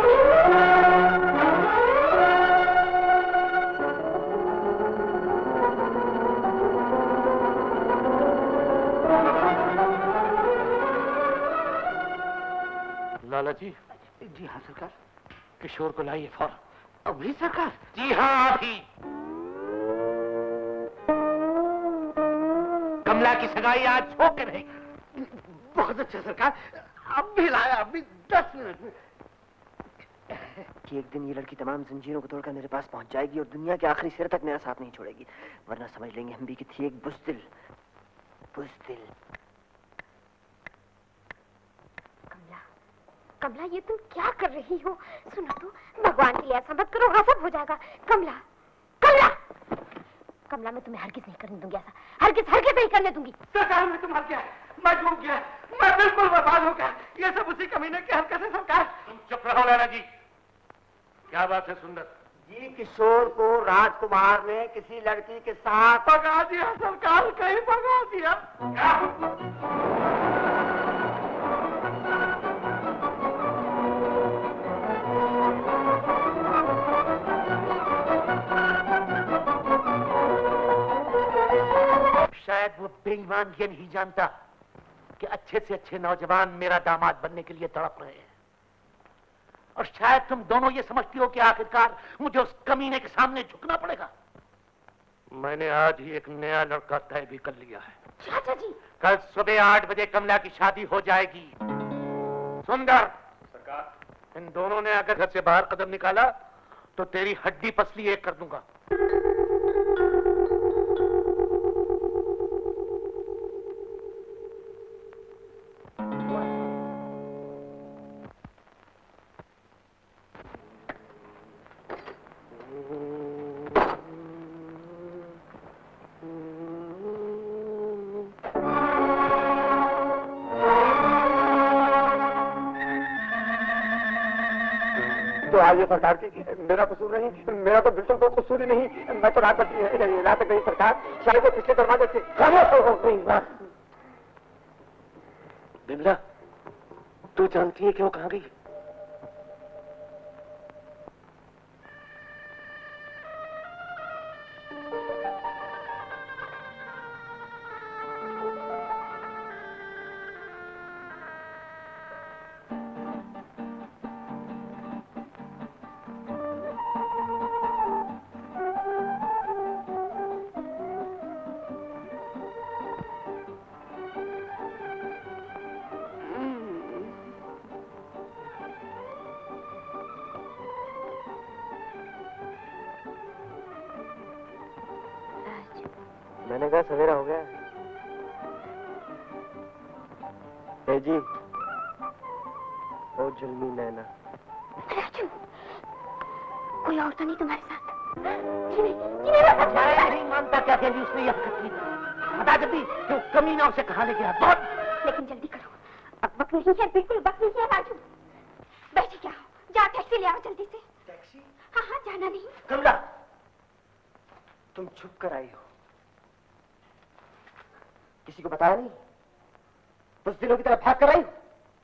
लाला जी। जी हाँ सरकार। किशोर को लाइए फौरन। अभी सरकार? जी हाँ अभी। कमला की सगाई आज हो के रहेगी। बहुत अच्छा सरकार, अब भी लाया, अभी 10 मिनट में। कि एक दिन ये लड़की तमाम जंजीरों को तोड़कर मेरे पास पहुंच जाएगी और दुनिया के आखिरी सिरे तक मेरा साथ नहीं छोड़ेगी, वरना समझ लेंगे हम भी कि थी एक बुज़दिल। बुज़दिल। कमला, ये तुम क्या कर रही हो? सुनो तो, भगवान के लिए ऐसा मत करो, हाँ सब हो जाएगा। कमला, कमला, कमला, मैं तुम्हें हरगिज़ नहीं करने दूंगी ऐसा, हरगिज़ नहीं करने दूंगी। सरकार, मैं तुम्हार गया, मैं डूब गया, मैं बिल्कुल बर्बाद हो गया। ये सब उसी कमीने की हरकत है सरकार। तुम चुप रहो लाला जी। क्या बात है सुंदर? जी, किशोर को राजकुमार ने किसी लड़की के साथ भगा दिया सरकार, कहीं भगा दिया। शायद वो बेईमान ये नहीं जानता कि अच्छे से अच्छे नौजवान मेरा दामाद बनने के लिए तड़प रहे हैं। और शायद तुम दोनों ये समझती हो कि आखिरकार मुझे उस कमीने के सामने झुकना पड़ेगा। मैंने आज ही एक नया लड़का तय भी कर लिया है। चाचा जी, कल सुबह 8 बजे कमला की शादी हो जाएगी। सुंदर सरकार, इन दोनों ने अगर घर से बाहर कदम निकाला तो तेरी हड्डी पसली एक कर दूंगा। तो आइए सरकार की, मेरा कसूर नहीं, मेरा तो बिल्कुल कोई कसूर ही नहीं। मैं तो रात तक गई सरकार, शायद वो पिछले दरवाजे से खामोश हो गई। बिमला, तू जानती है क्यों कहाँ गई? मैंने कहा सवेरा हो गया। ए जी, ओ जुल्मी नैना। राजू, कोई और तो नहीं तुम्हारे साथ? मैं नहीं मानता क्या कह दी उसने यह की। बता जल्दी क्यों कमीना उसे कहाँ ले गया? बहुत। लेकिन जल्दी करो, अब वक्त नहीं है, बिल्कुल वक्त नहीं है। राजू, बैठे क्या हो? जा टैक्सी ले आओ जल्दी से। टैक्सी? हाँ हाँ, जाना नहीं। कमला, तुम छुप कर आई हो, किसी को बताया नहीं? कुछ दिनों की तरह भाग कर आई हो?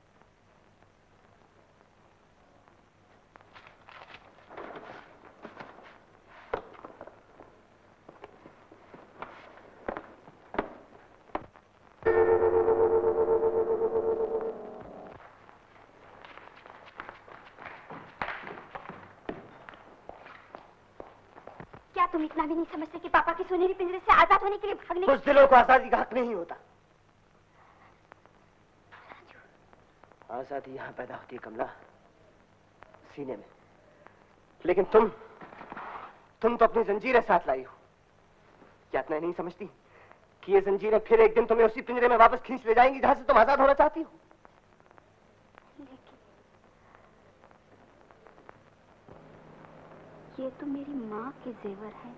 क्या तुम इतना भी नहीं समझते कि पापा के सुनहरे पिंजरे से आजाद होने के लिए भागने? कुछ दिलों को आजादी का हक नहीं होता। आजादी यहां पैदा होती है कमला, सीने में। लेकिन तुम तो अपनी जंजीरें साथ लाई हो। क्या इतना नहीं समझती कि ये जंजीरें फिर एक दिन तुम्हें उसी पिंजरे में वापस खींच ले जाएंगी जहां से तुम आजाद होना चाहती हो? ये तो मेरी माँ के जेवर है।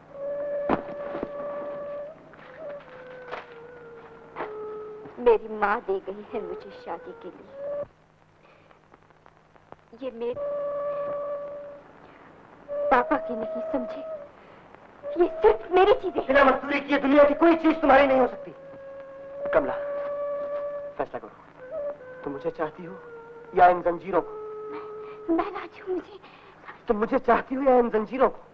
मेरी माँ दे गई है मुझे शादी के लिए। ये मेरे पापा की नहीं, समझे? ये सिर्फ मेरी चीजें। बिना मजदूरी की दुनिया की कोई चीज तुम्हारी नहीं हो सकती। कमला, फैसला करो, तुम मुझे चाहती हो या इन जंजीरों को? मैं राजू, मुझे तुम मुझे चाहती हो या इन जंजीरों को?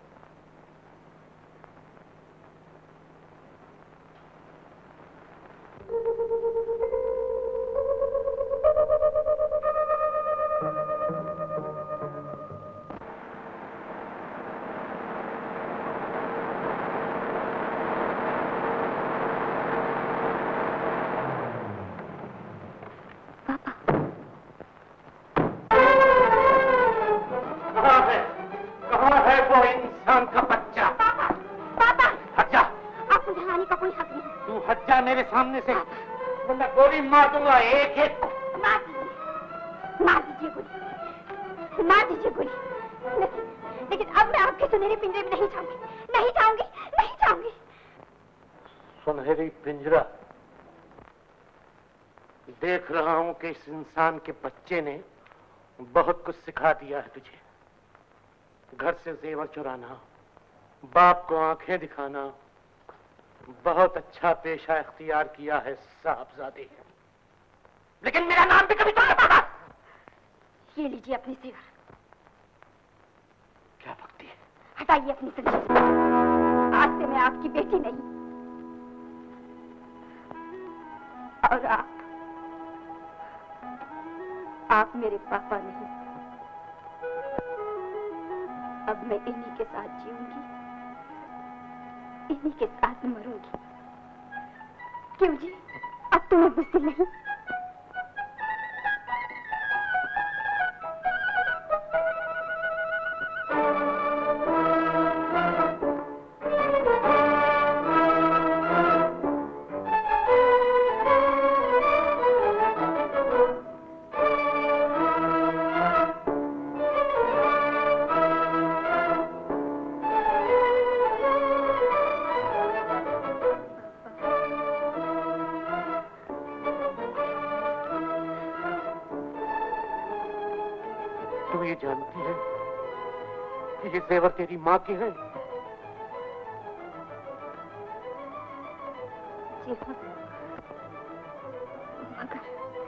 मेरे सामने से, वरना गोली मार दूंगा एक एक। मार दीजिए गोली, मार दीजिए गोली। लेकिन अब मैं आपके सुनहरे पिंजरे में नहीं जाऊंगी, नहीं जाऊंगी, नहीं जाऊंगी। सुनहरी पिंजरा? देख रहा हूं कि इस इंसान के बच्चे ने बहुत कुछ सिखा दिया है तुझे। घर से जेवर चुराना, बाप को आंखें दिखाना, बहुत अच्छा पेशा इख्तियार किया है साहबजादे। लेकिन मेरा नाम भी कभी तो नहीं पता। ये लीजिए अपनी जेवर। क्या भक्ति है? हटाइए अपनी जंजीर। आज से मैं आपकी बेटी नहीं, और आप मेरे पापा नहीं। अब मैं इन्हीं के साथ जीऊंगी, इन्हीं के साथ मरूंगी। क्यों जी, अब तुम्हें बुझती नहीं? तू ये जानती है कि ये जेवर तेरी माँ के हैं? जी हाँ, मगर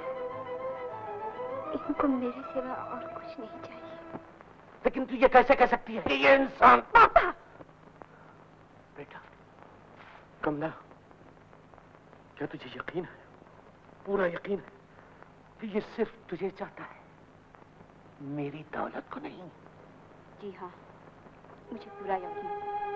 इनको मेरे सिवा और कुछ नहीं चाहिए। लेकिन तू ये कैसे कह सकती है? ये इंसान। पापा! बेटा, कमला, क्या तुझे यकीन है, पूरा यकीन है कि ये सिर्फ तुझे चाहता है, मेरी दौलत को नहीं? जी हाँ, मुझे पूरा यकीन।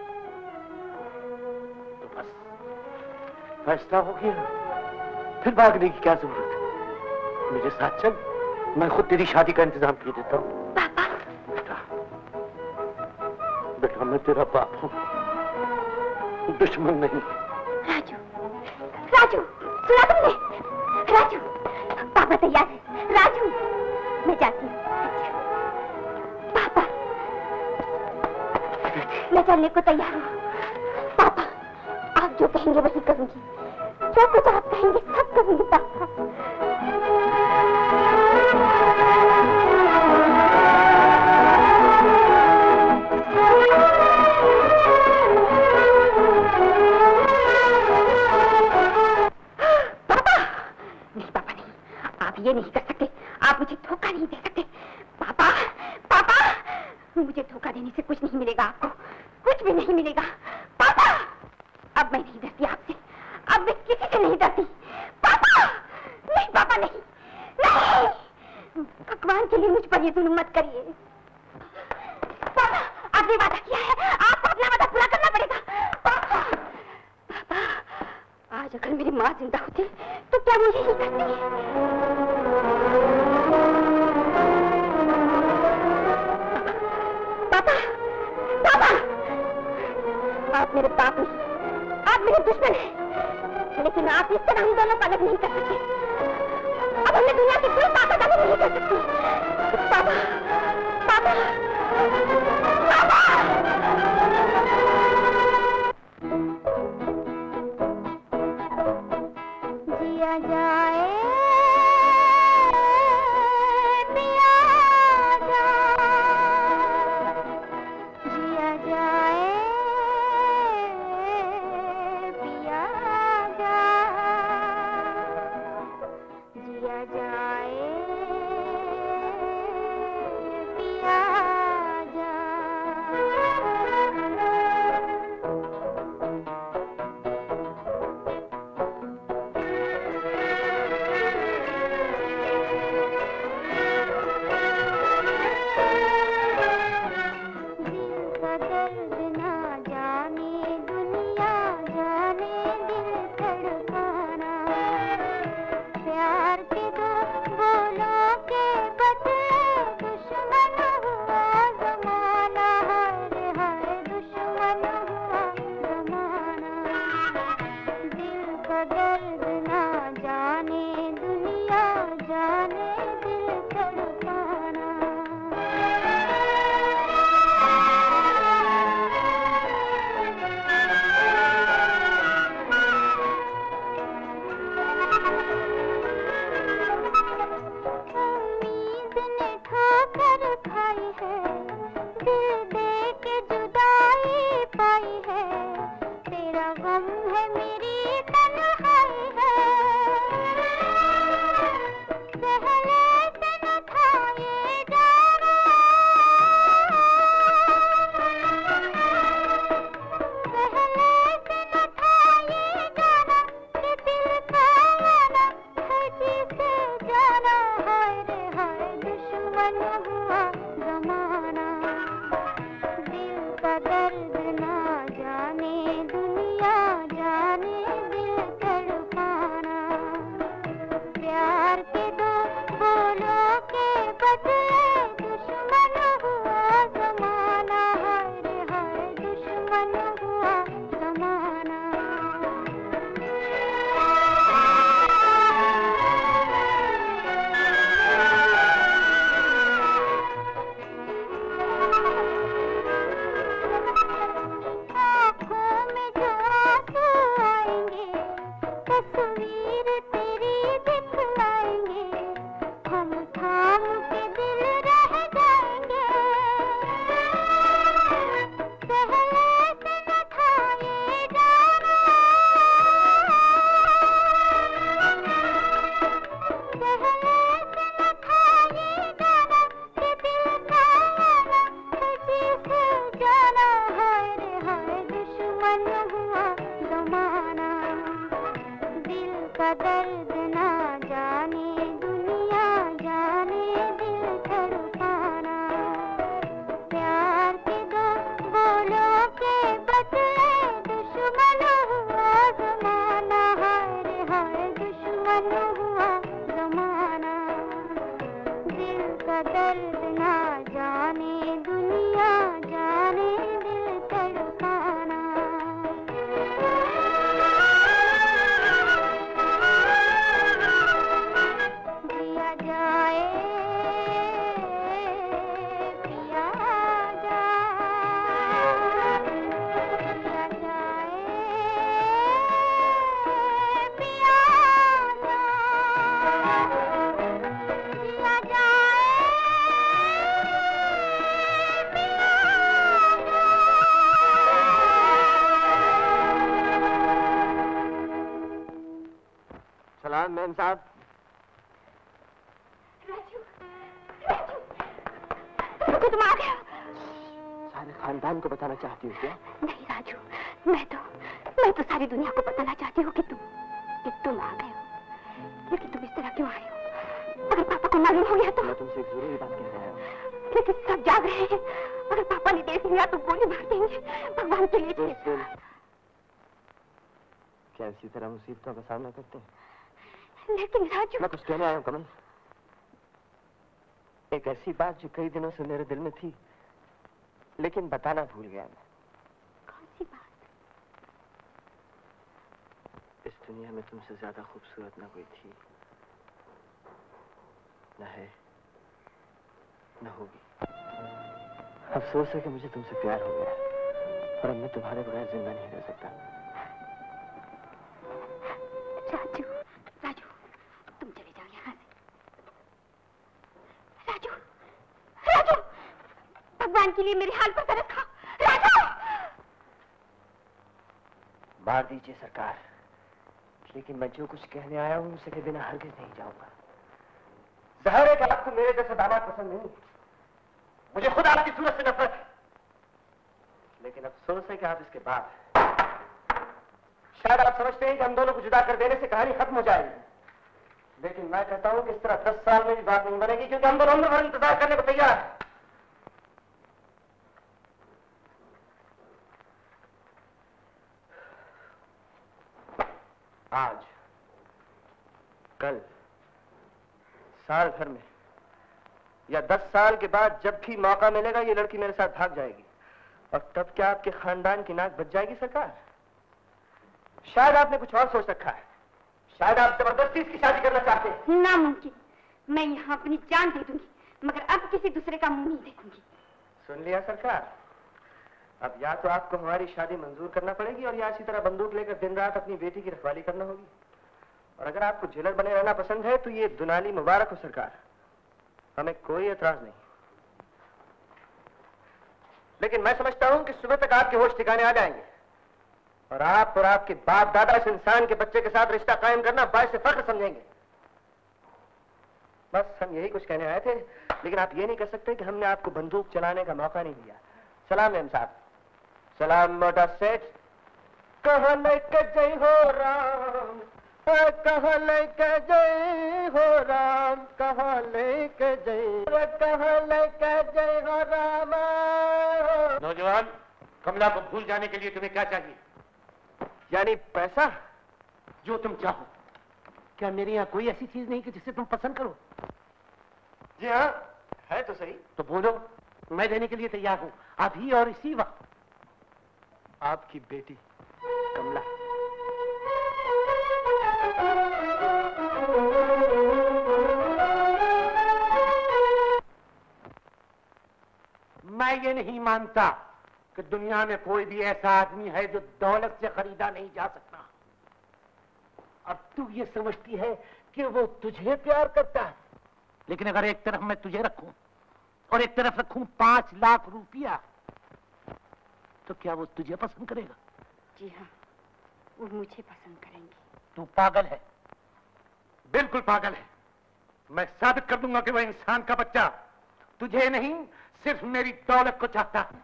तो बस फैसला हो गया, फिर भागने की क्या जरूरत है? मेरे साथ चल, मैं खुद तेरी शादी का इंतजाम कर देता हूँ। पापा! बेटा, बेटा, मैं तेरा बाप हूँ, दुश्मन नहीं। राजू, राजू, सुना तुमने? राजू, पापा तैयार है। राजू, मैं जाती हूँ। पापा, मैं चलने को तैयार हूँ। पापा, आप जो कहेंगे वही करूंगी। जो कुछ आप कहेंगे सब करूंगी पापा। ये नहीं कर सकते, आप मुझे धोखा नहीं दे सकते। पापा, पापा, मुझे धोखा देने से कुछ नहीं मिलेगा आपको, कुछ भी नहीं मिलेगा। पापा, अब मैं नहीं डरती आपसे, अब मैं किसी से नहीं डरती। पापा, नहीं पापा, नहीं, नहीं, भगवान के लिए मुझ पर ये जुल्म मत करिए। पापा, आपने वादा किया है, आपको अपना वादा पूरा करना पड़ेगा। पापा, पापा, आज अगर मेरी माँ जिंदा होती तो क्या मुझे ही करती? पापा, पापा, आप मेरे बाप नहीं, आप मेरे दुश्मन हैं, लेकिन आप इस तरह हम दोनों को अलग नहीं कर सकते। अब हमने दुनिया की कोई ताकत अलग नहीं कर सकती। पापा, पापा, पापा! जिया जाए पिया जा, जिया जाए पिया जा, जिया जाए पिया जा। दर्द ना जाने दुनिया जाने दिल धड़काना, प्यार के दो का दर्द ना जाने दुनिया, जाने दिल तड़पाना। जिया जाए पिया जाए, जिया जाए पिया सलाम मैम साहब। राजू, राजू, तुम आ गए? सारे खानदान को बताना चाहती हूँ क्या? नहीं राजू, मैं तो सारी दुनिया को बताना चाहती हूँ कि तुम आ गए हो। लेकिन तुम इस तरह क्यों आए हो? अगर पापा को मालूम हो गया तो? मैं तुमसे एक जरूरी बात कहने आया हूँ। लेकिन सब जाग रहे हैं, अगर पापा ने देख लिया तो गोली मार देंगे। भगवान के लिए क्या इसी तरह मुसीबतों का सामना करते हैं? लेकिन राजू, मैं कुछ कहने आया हूँ कमल। एक ऐसी बात जो कई दिनों से मेरे दिल में थी, लेकिन बताना भूल गया मैं। कौन सी बात? इस दुनिया में तुमसे ज्यादा खूबसूरत ना कोई थी, न है, न होगी। अफसोस है कि मुझे तुमसे प्यार हो गया और अब मैं तुम्हारे बगैर जिंदा नहीं रह सकता। राजू, राजू, तुम चले जाओ यहाँ से। राजू, राजू, भगवान के लिए मेरे हाल पर तरस खाओ। राजू! मार दीजिए सरकार, लेकिन मैं जो कुछ कहने आया हूँ उनसे के बिना हरगिज नहीं जाऊंगा। जाहिर है कि आपको मेरे जैसा दामाद पसंद नहीं, मुझे खुद आपकी सूरत से नफरत है, लेकिन अफसोस है कि आप इसके बाद शायद आप समझते हैं कि हम दोनों को जुदा कर देने से कहानी खत्म हो जाएगी, लेकिन मैं कहता हूं कि इस तरह 10 साल में भी बात नहीं बनेगी, क्योंकि हम दोनों उम्र भर इंतजार करने को तैयार हैं। आज, कल, साल भर में या 10 साल के बाद जब भी मौका मिलेगा ये लड़की मेरे साथ भाग जाएगी, और तब क्या आपके खानदान की नाक बच जाएगी सरकार? शायद आपने कुछ और सोच रखा है, शायद आप जबरदस्ती इसकी शादी करना चाहते हैं। नामुमकिन, मैं यहाँ अपनी जान दे दूंगी, मगर अब किसी दूसरे का मुंह नहीं देखूंगी। सुन लिया सरकार, अब या तो आपको हमारी शादी मंजूर करना पड़ेगी और या इसी तरह बंदूक लेकर दिन रात अपनी बेटी की रखवाली करना होगी। और अगर आपको जेलर बने रहना पसंद है तो ये दुनाली मुबारक हो सरकार, हमें कोई एतराज नहीं। लेकिन मैं समझता हूं कि सुबह तक आपके होश ठिकाने आ जाएंगे और आप और आपके बाप दादा इस इंसान के बच्चे के साथ रिश्ता कायम करना बायसे फख्र समझेंगे। बस हम यही कुछ कहने आए थे, लेकिन आप ये नहीं कह सकते कि हमने आपको बंदूक चलाने का मौका नहीं दिया। सलाम मैम साहब। सलाम मोटा सेठ। कहाँ लेके जय हो राम, कहाँ लेके जय हो राम, कहाँ लेके जय, कहाँ लेके जय हो राम। नौजवान, कमला को भूल जाने के लिए तुम्हें क्या चाहिए? यानी पैसा? जो तुम चाहो। क्या मेरे यहाँ कोई ऐसी चीज नहीं कि जिसे तुम पसंद करो? जी हाँ, है तो सही। तो बोलो, मैं देने के लिए तैयार हूँ, अभी और इसी वक्त। आपकी बेटी कमला। मैं ये नहीं मानता कि दुनिया में कोई भी ऐसा आदमी है जो दौलत से खरीदा नहीं जा सकता। अब तू ये समझती है कि वो तुझे प्यार करता है, लेकिन अगर एक तरफ मैं तुझे रखूं और एक तरफ रखूं 5 लाख रुपया, तो क्या वो तुझे पसंद करेगा? जी हाँ, वो मुझे पसंद करेंगी। तू पागल है, बिल्कुल पागल है। मैं साबित कर दूंगा कि वह इंसान का बच्चा तुझे नहीं, सिर्फ मेरी दौलत को चाहता है।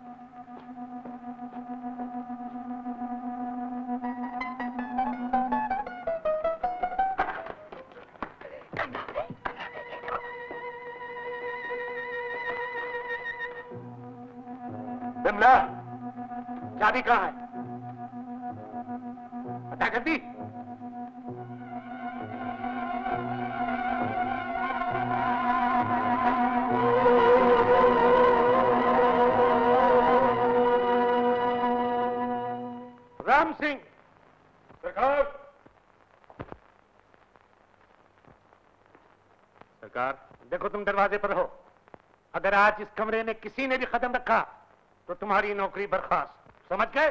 बिमला, चाबी कहाँ है? पता कर दी? सरकार, देखो तुम दरवाजे पर हो। अगर आज इस कमरे में किसी ने भी कदम रखा तो तुम्हारी नौकरी बर्खास्त। समझ गए?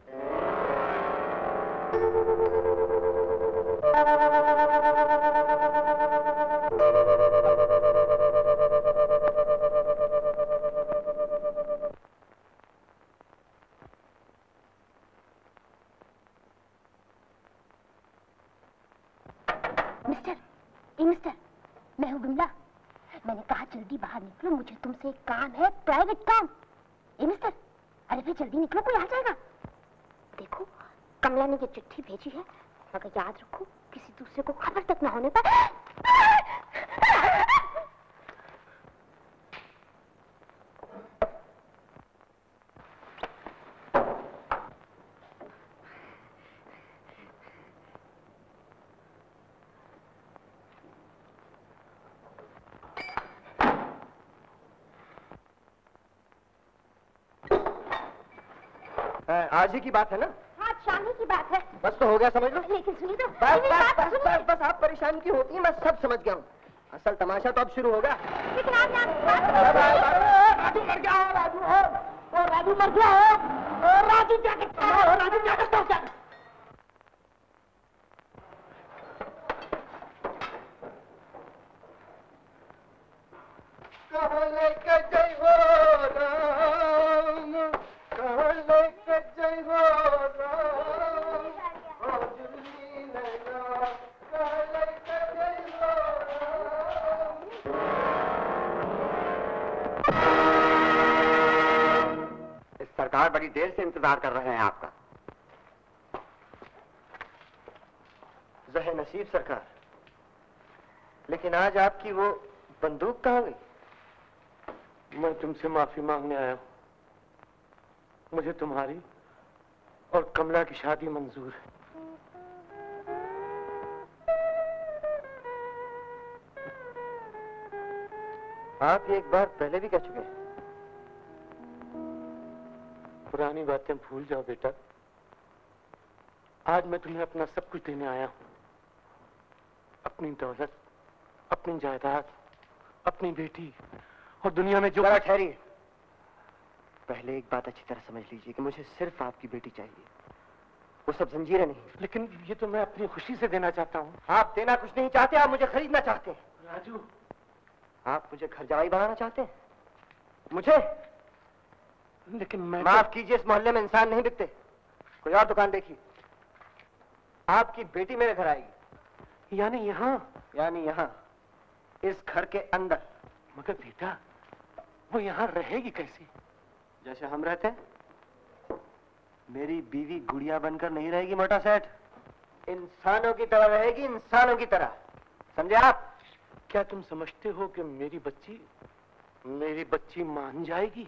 मिस्टर, मैं हूँ विमला। मैंने कहा जल्दी बाहर निकलो, मुझे तुमसे एक काम है, प्राइवेट काम। मिस्टर, अरे फिर जल्दी निकलो, कोई आ जाएगा। देखो, कमला ने ये चिट्ठी भेजी है, मगर याद रखो किसी दूसरे को खबर तक ना होने पर। आज ही की बात है ना? हाँ, शाम ही की बात है। बस तो हो गया, समझ लो। लेकिन सुनिए तो, बस आप परेशान की होती हैं, मैं सब समझ गया हूँ। असल तमाशा तो अब शुरू होगा। लेकिन आप राजू मर गया हो, राजू हो, राजू मर गया हो, राजू क्या करता हो, राजू क्या करता हो, क्या कहाँ लेके जय हो राम, कहाँ लेके जय हो राम, ओ जुल्मी नैना, कहाँ लेके जय हो राम। इस सरकार बड़ी देर से इंतजार कर रहे हैं आपका। ज़हे नसीब सरकार, लेकिन आज आपकी वो बंदूक कहाँ गई? मैं तुमसे माफी मांगने आया हूं। मुझे तुम्हारी और कमला की शादी मंजूर है। आप ये एक बार पहले भी कह चुके हैं। पुरानी बातें भूल जाओ बेटा। आज मैं तुम्हें अपना सब कुछ देने आया हूं। अपनी दौलत, अपनी जायदाद, अपनी बेटी और दुनिया में जो। जरा ठहरिए। पहले एक बात अच्छी तरह समझ लीजिए कि मुझे सिर्फ आपकी बेटी चाहिए, वो सब जंजीरें नहीं। लेकिन ये तो मैं अपनी खुशी से देना चाहता हूँ। आप देना कुछ नहीं चाहते, आप मुझे खरीदना चाहते हैं। राजू, आप मुझे घर जवाई बनाना चाहते हैं? मुझे? लेकिन मैं माफ कीजिए, इस मोहल्ले में इंसान नहीं बिकते, कोई और दुकान देखिए। आपकी बेटी मेरे घर आएगी। यानी यहाँ? यानी यहाँ, इस घर के अंदर। मगर बेटा, वो यहाँ रहेगी कैसे? जैसे हम रहते हैं। मेरी बीवी गुड़िया बनकर नहीं रहेगी मोटा सेठ, इंसानों की तरह रहेगी, इंसानों की तरह। समझे आप? क्या तुम समझते हो कि मेरी बच्ची मान जाएगी?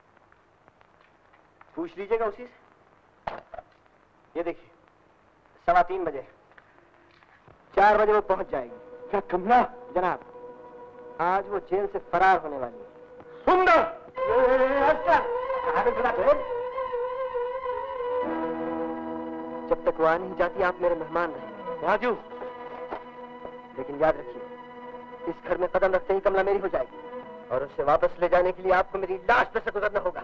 पूछ लीजिएगा उसी से। ये देखिए, 3:15 बजे, 4 बजे वो पहुंच जाएगी। क्या कमला? जनाब, आज वो जेल से फरार होने वाली है। सुंदर! जब तक वो आ नहीं जाती, आप मेरे मेहमान रहे। राजू, लेकिन याद रखिए, इस घर में कदम रखते ही कमला मेरी हो जाएगी, और उसे वापस ले जाने के लिए आपको मेरी लाश पर से गुजरना होगा।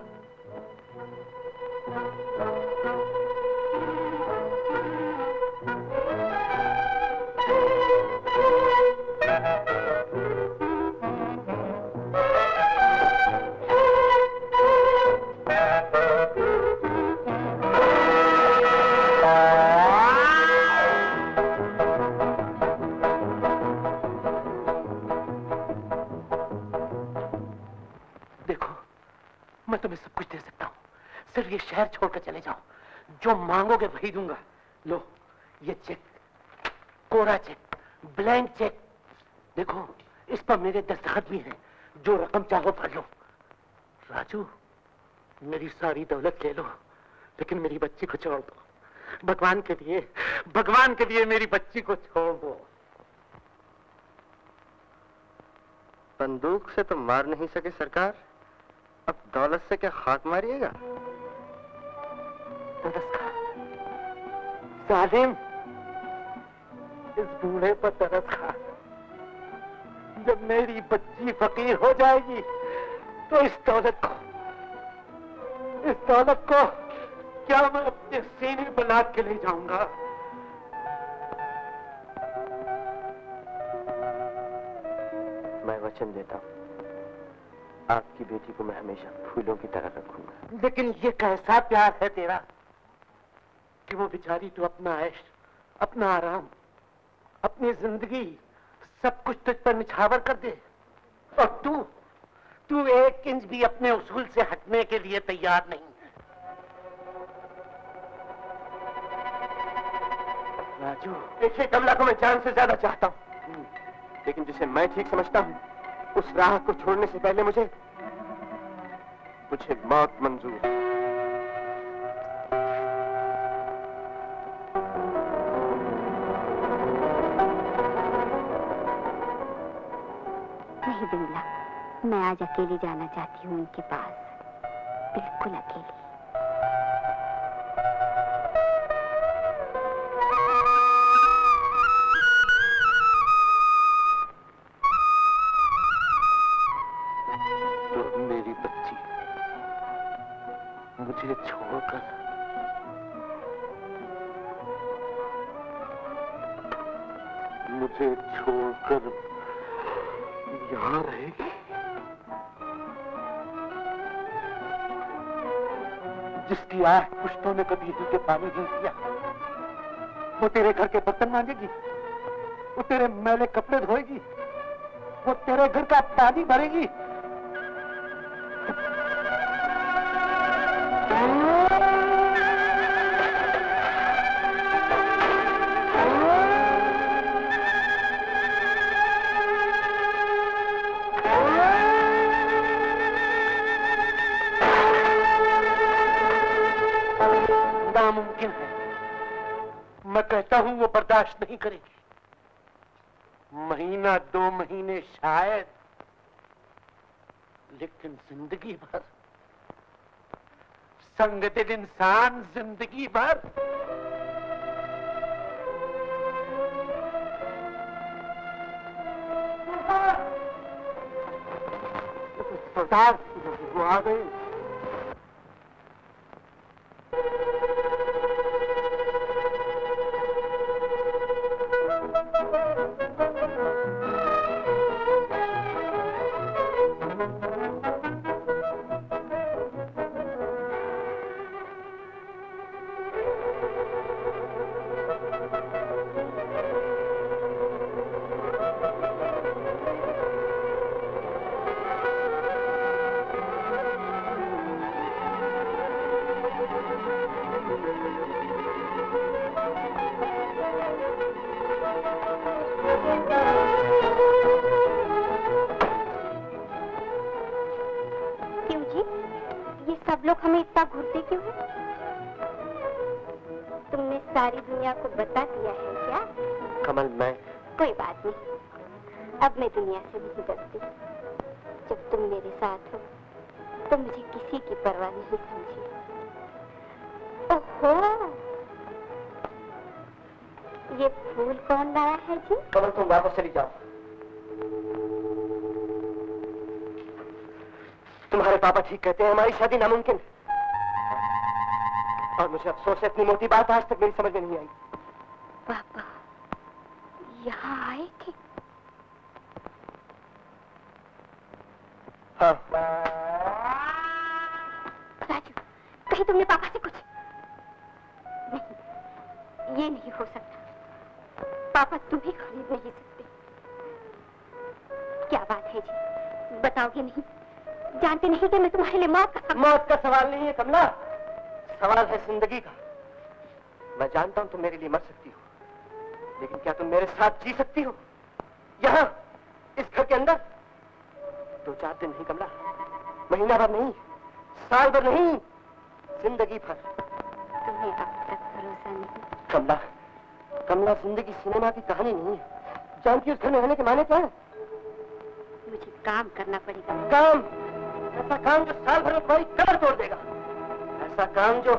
सिर्फ ये शहर छोड़कर चले जाओ, जो मांगोगे वही दूंगा। लो, ये चेक, कोरा चेक, ब्लैंक चेक। देखो, इस पर मेरे दस्तखत भी हैं। जो रकम चाहो भर लो। राजू, मेरी सारी दौलत ले लो, लेकिन मेरी बच्ची को छोड़ दो। भगवान के लिए मेरी बच्ची को छोड़ दो। बंदूक से तो मार नहीं सके सरकार, अब दौलत से क्या खाक मारिएगा? जालिम, इस बूढ़े पर तरस खा। जब मेरी बच्ची फकीर हो जाएगी तो इस दौलत को क्या मैं अपने सीने बना के ले जाऊंगा? मैं वचन देता हूँ, आपकी बेटी को मैं हमेशा फूलों की तरह रखूंगा। लेकिन ये कैसा प्यार है तेरा कि वो बेचारी तो अपना ऐश, अपना आराम, अपनी जिंदगी सब कुछ तुझ पर निछावर कर दे, और तू एक इंच भी अपने उसूल से हटने के लिए तैयार नहीं है। राजू, देखिए, कमला को मैं जान से ज्यादा चाहता हूँ, लेकिन जिसे मैं ठीक समझता हूँ उस राह को छोड़ने से पहले मुझे मौत मंजूर है। नहीं बिमला, मैं आज अकेली जाना चाहती हूँ उनके पास, बिल्कुल अकेली। तो मेरी बच्ची मुझे छोड़कर यहाँ रहेगी? जिसकी आह पुश्तों ने कभी दिल के पानी नहीं किया, वो तेरे घर के बर्तन मांगेगी, वो तेरे मैले कपड़े धोएगी, वो तेरे घर का पानी भरेगी। नामुमकिन है, मैं कहता हूं वो बर्दाश्त नहीं करेगी। महीना 2 महीने शायद, लेकिन जिंदगी भर, संग दिल इंसान जिंदगी भर। सरदार, वो आ गए। लोग हमें इतना घूरते क्यों हैं? तुमने सारी दुनिया को बता दिया है क्या? कमल, मैं कोई बात नहीं, अब मैं दुनिया से नहीं डरती। जब तुम मेरे साथ हो तो मुझे किसी की परवाह नहीं समझी। ओहो, ये फूल कौन लाया है जी? कमल, तुम वापस चली जाओ। तुम्हारे पापा ठीक कहते हैं, हमारी शादी नामुमकिन है। और मुझे अफसोस है, इतनी मोटी बात आज तक मेरी समझ में नहीं आई। पापा यहाँ आए थे? हाँ। राजू, कहीं तुमने पापा से कुछ? नहीं, ये नहीं हो सकता। पापा तुम्हें खरीद नहीं सकते। क्या बात है जी, बताओगे नहीं? जानते नहीं कि मैं तुम्हारे लिए मौत का सवाल नहीं है कमला, सवाल है जिंदगी का। मैं जानता हूं तुम मेरे लिए मर सकती हो, लेकिन क्या तुम मेरे साथ जी सकती हो? यहाँ इस घर के अंदर 2-4 दिन नहीं कमला, महीना भर नहीं, साल भर नहीं, जिंदगी भर। तुम्हें अब तक भरोसा नहीं? कमला, कमला, जिंदगी सिनेमा की कहानी नहीं है। जानती हो उस घर में रहने के माने क्या है? मुझे काम करना पड़ेगा। काम? ऐसा काम जो साल भर में तुम्हारी कमर तोड़ देगा, ऐसा काम जो...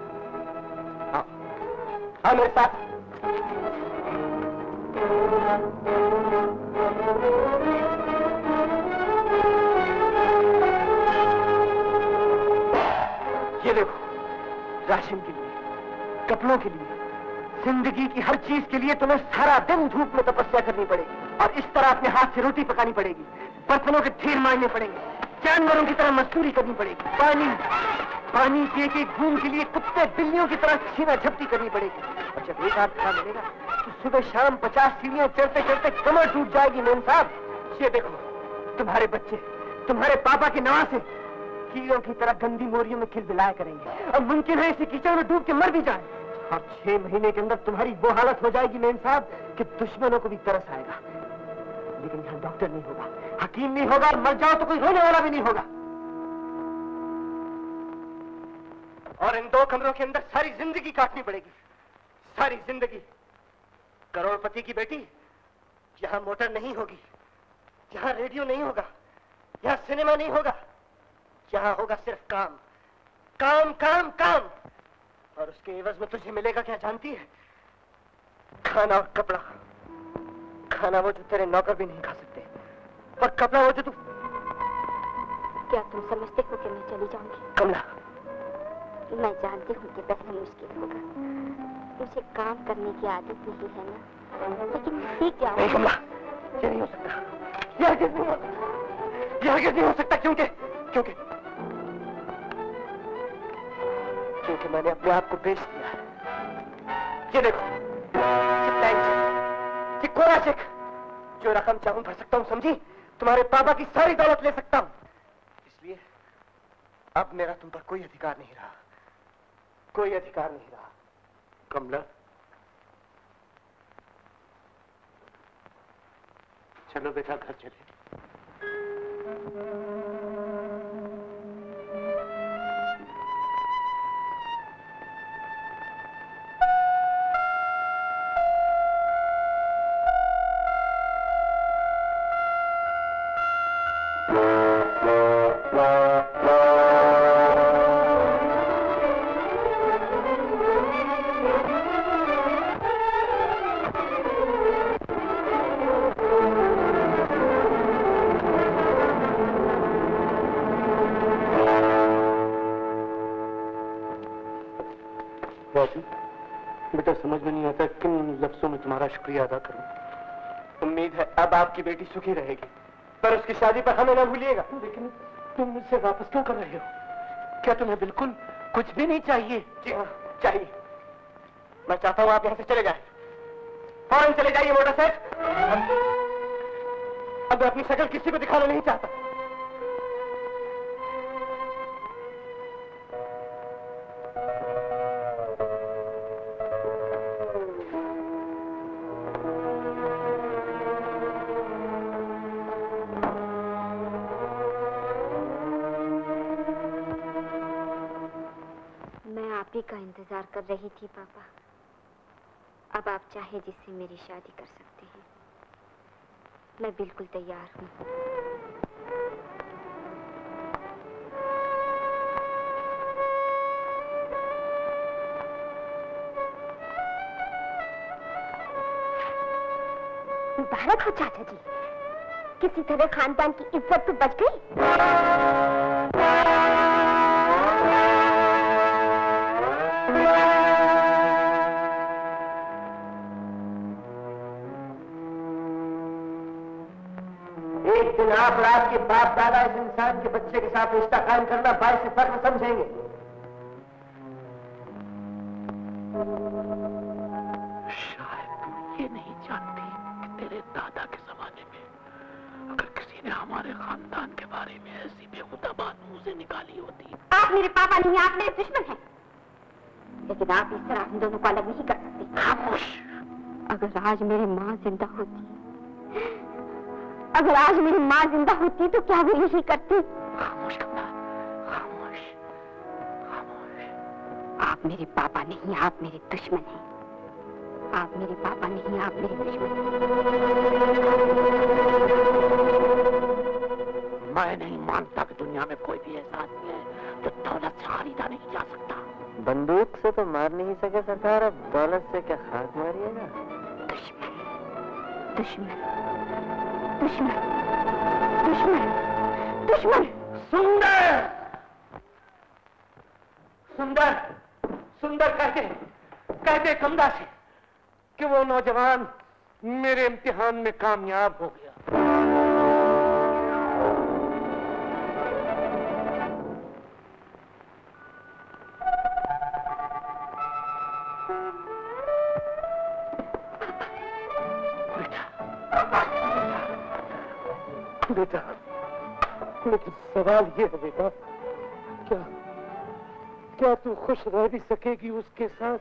हाँ मेरे साथ। देखो, राशन के लिए, कपड़ों के लिए, जिंदगी की हर चीज के लिए तुम्हें सारा दिन धूप में तपस्या करनी पड़ेगी और इस तरह अपने हाथ से रोटी पकानी पड़ेगी, बर्तनों के ढेर मारने पड़ेंगे, जानवरों की तरह मजदूरी करनी पड़ेगी, पानी पिए के घूम के लिए कुत्ते बिल्लियों की तरह छीना झपटी करनी पड़ेगी। और जब एक हाथ खा मिलेगा तो सुबह शाम 50 सीढ़ियां चढ़ते चढ़ते कमर टूट जाएगी। मेम साहब ये देखो, तुम्हारे बच्चे तुम्हारे पापा के नवासे कीड़ों की तरह गंदी मोरियों में खिलबिलाया करेंगे और मुमकिन है इसी कीचड़ में डूब के मर भी जाए। और 6 महीने के अंदर तुम्हारी वो हालत हो जाएगी मेम साहब कि दुश्मनों को भी तरस आएगा। लेकिन यहाँ डॉक्टर नहीं होगा, हकीम नहीं होगा, मर जाओ तो कोई रोने वाला भी नहीं होगा। और इन 2 कमरों के अंदर सारी जिंदगी काटनी पड़ेगी, सारी जिंदगी। करोड़पति की बेटी, यहाँ मोटर नहीं होगी, यहाँ रेडियो नहीं होगा, यहाँ सिनेमा नहीं होगा, यहाँ होगा सिर्फ काम, काम काम काम। और उसके एवज में तुझे मिलेगा क्या जानती है? खाना और कपड़ा। खाना वो जो तेरे नौकर भी नहीं खा सकते, और कपड़ा वो जो तू। क्या तुम समझते हो कि मैं चली जाऊंगी? कमला, मैं जानती हूँ कि पहले मुश्किल होगा, मुझे काम करने की आदत नहीं है ना, लेकिन सीख जाऊंगी। नहीं कमला, ये नहीं हो सकता, यह हरगिज़ नहीं हो सकता, यह हरगिज़ नहीं हो सकता। क्योंकि मैंने अपने आप को बेच दिया है। ये देखो, ये कोरा चेक, जो रकम चाहूं भर सकता हूं, समझी? तुम्हारे पापा की सारी दौलत ले सकता हूं। इसलिए अब मेरा तुम पर कोई अधिकार नहीं रहा, कोई अधिकार नहीं रहा। कमला, चलो बेटा घर चले। बेटा समझ में नहीं आता किन लफ्जों में तुम्हारा शुक्रिया अदा करूं। उम्मीद है अब आपकी बेटी सुखी रहेगी, पर उसकी शादी पर हमें ना भूलिएगा। लेकिन तुम मुझसे वापस क्यों कर रहे हो? क्या तुम्हें बिल्कुल कुछ भी नहीं चाहिए? जी हाँ, चाहिए। मैं चाहता हूं आप यहां से चले जाएं, फौरन चले जाइए मोटा सेठ। अब मैं अपनी शक्ल किसी को दिखाना नहीं चाहता। का इंतजार कर रही थी पापा। अब आप चाहे जिससे मेरी शादी कर सकते हैं, मैं बिल्कुल तैयार हूँ। मुबारक हो चाचा जी, किसी तरह खानदान की इज्जत तो बच गई। एक दिन आप और आपके बाप दादा इस इंसान के बच्चे के साथ रिश्ता कायम करना बाइस से फख्र समझेंगे। शायद तुम ये नहीं जानती कि तेरे दादा के जमाने में अगर किसी ने हमारे खानदान के बारे में ऐसी बेहुदा बात मुंह से निकाली होती। आप मेरे पापा नहीं, आप मेरे दुश्मन हैं, लेकिन आप इस तरह हम दोनों को अलग नहीं कर सकते। खामोश। अगर आज मेरी माँ जिंदा होती, अगर आज मेरी माँ जिंदा होती तो क्या वो यही करती? खामोश कमला, खामोश, खामोश। आप मेरे पापा नहीं, आप मेरे दुश्मन हैं। आप मेरे पापा नहीं, आप मेरे दुश्मन हैं। मैं नहीं मानता कि दुनिया में कोई भी ऐसा आदमी है जो दौलत से खरीदा नहीं जा सकता। बंदूक से तो मार नहीं सके सरकार, अब दौलत से क्या खाक मारिएगा? दुश्मन, दुश्मन, दुश्मन, दुश्मन, दुश्मन। सुंदर, सुंदर सुंदर कहते कमला से कि वो नौजवान मेरे इम्तिहान में कामयाब हो गया। बेटा, लेकिन सवाल ये है बेटा, क्या तू खुश रह भी सकेगी उसके साथ?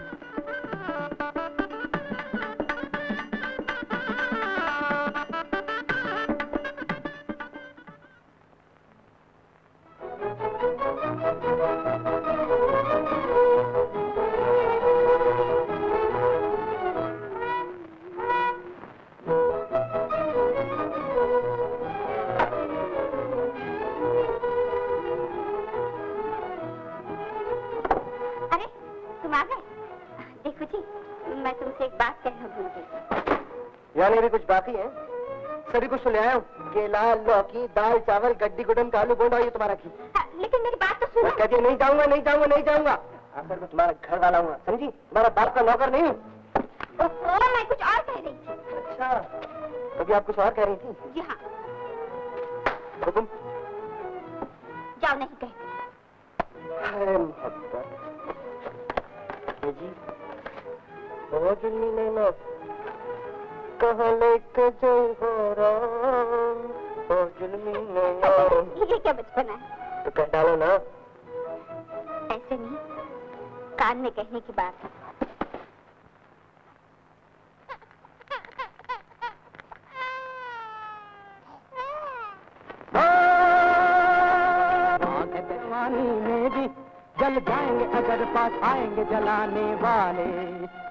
यानी अभी कुछ बाकी है? सभी कुछ ले आया हूँ। केला, लौकी, दाल, चावल, गड्डी गुडन, आलू बोंडा, ये तुम्हारा की। लेकिन मेरी बात तो सुनो। कहती नहीं जाऊंगा, नहीं जाऊंगा, नहीं जाऊंगा। आखिर मैं तुम्हारा घर वाला हूँ, समझी? तुम्हारा बाप का नौकर नहीं हूँ। मैं कुछ और कह रही थी। अच्छा, कभी आप कुछ और कह रही थी? जी हाँ। तो तुम जाओ, नहीं कहती। जी ओ जुल्मी नैना कहाँ लेके जाऊँ हो राम, ओ जुल्मी नैना। ये क्या बचपना है? तो कह डालो ना। ऐसे नहीं, कान में कहने की बात है। जवानी में भी जल जाएंगे अगर पास आएंगे जलाने वाले।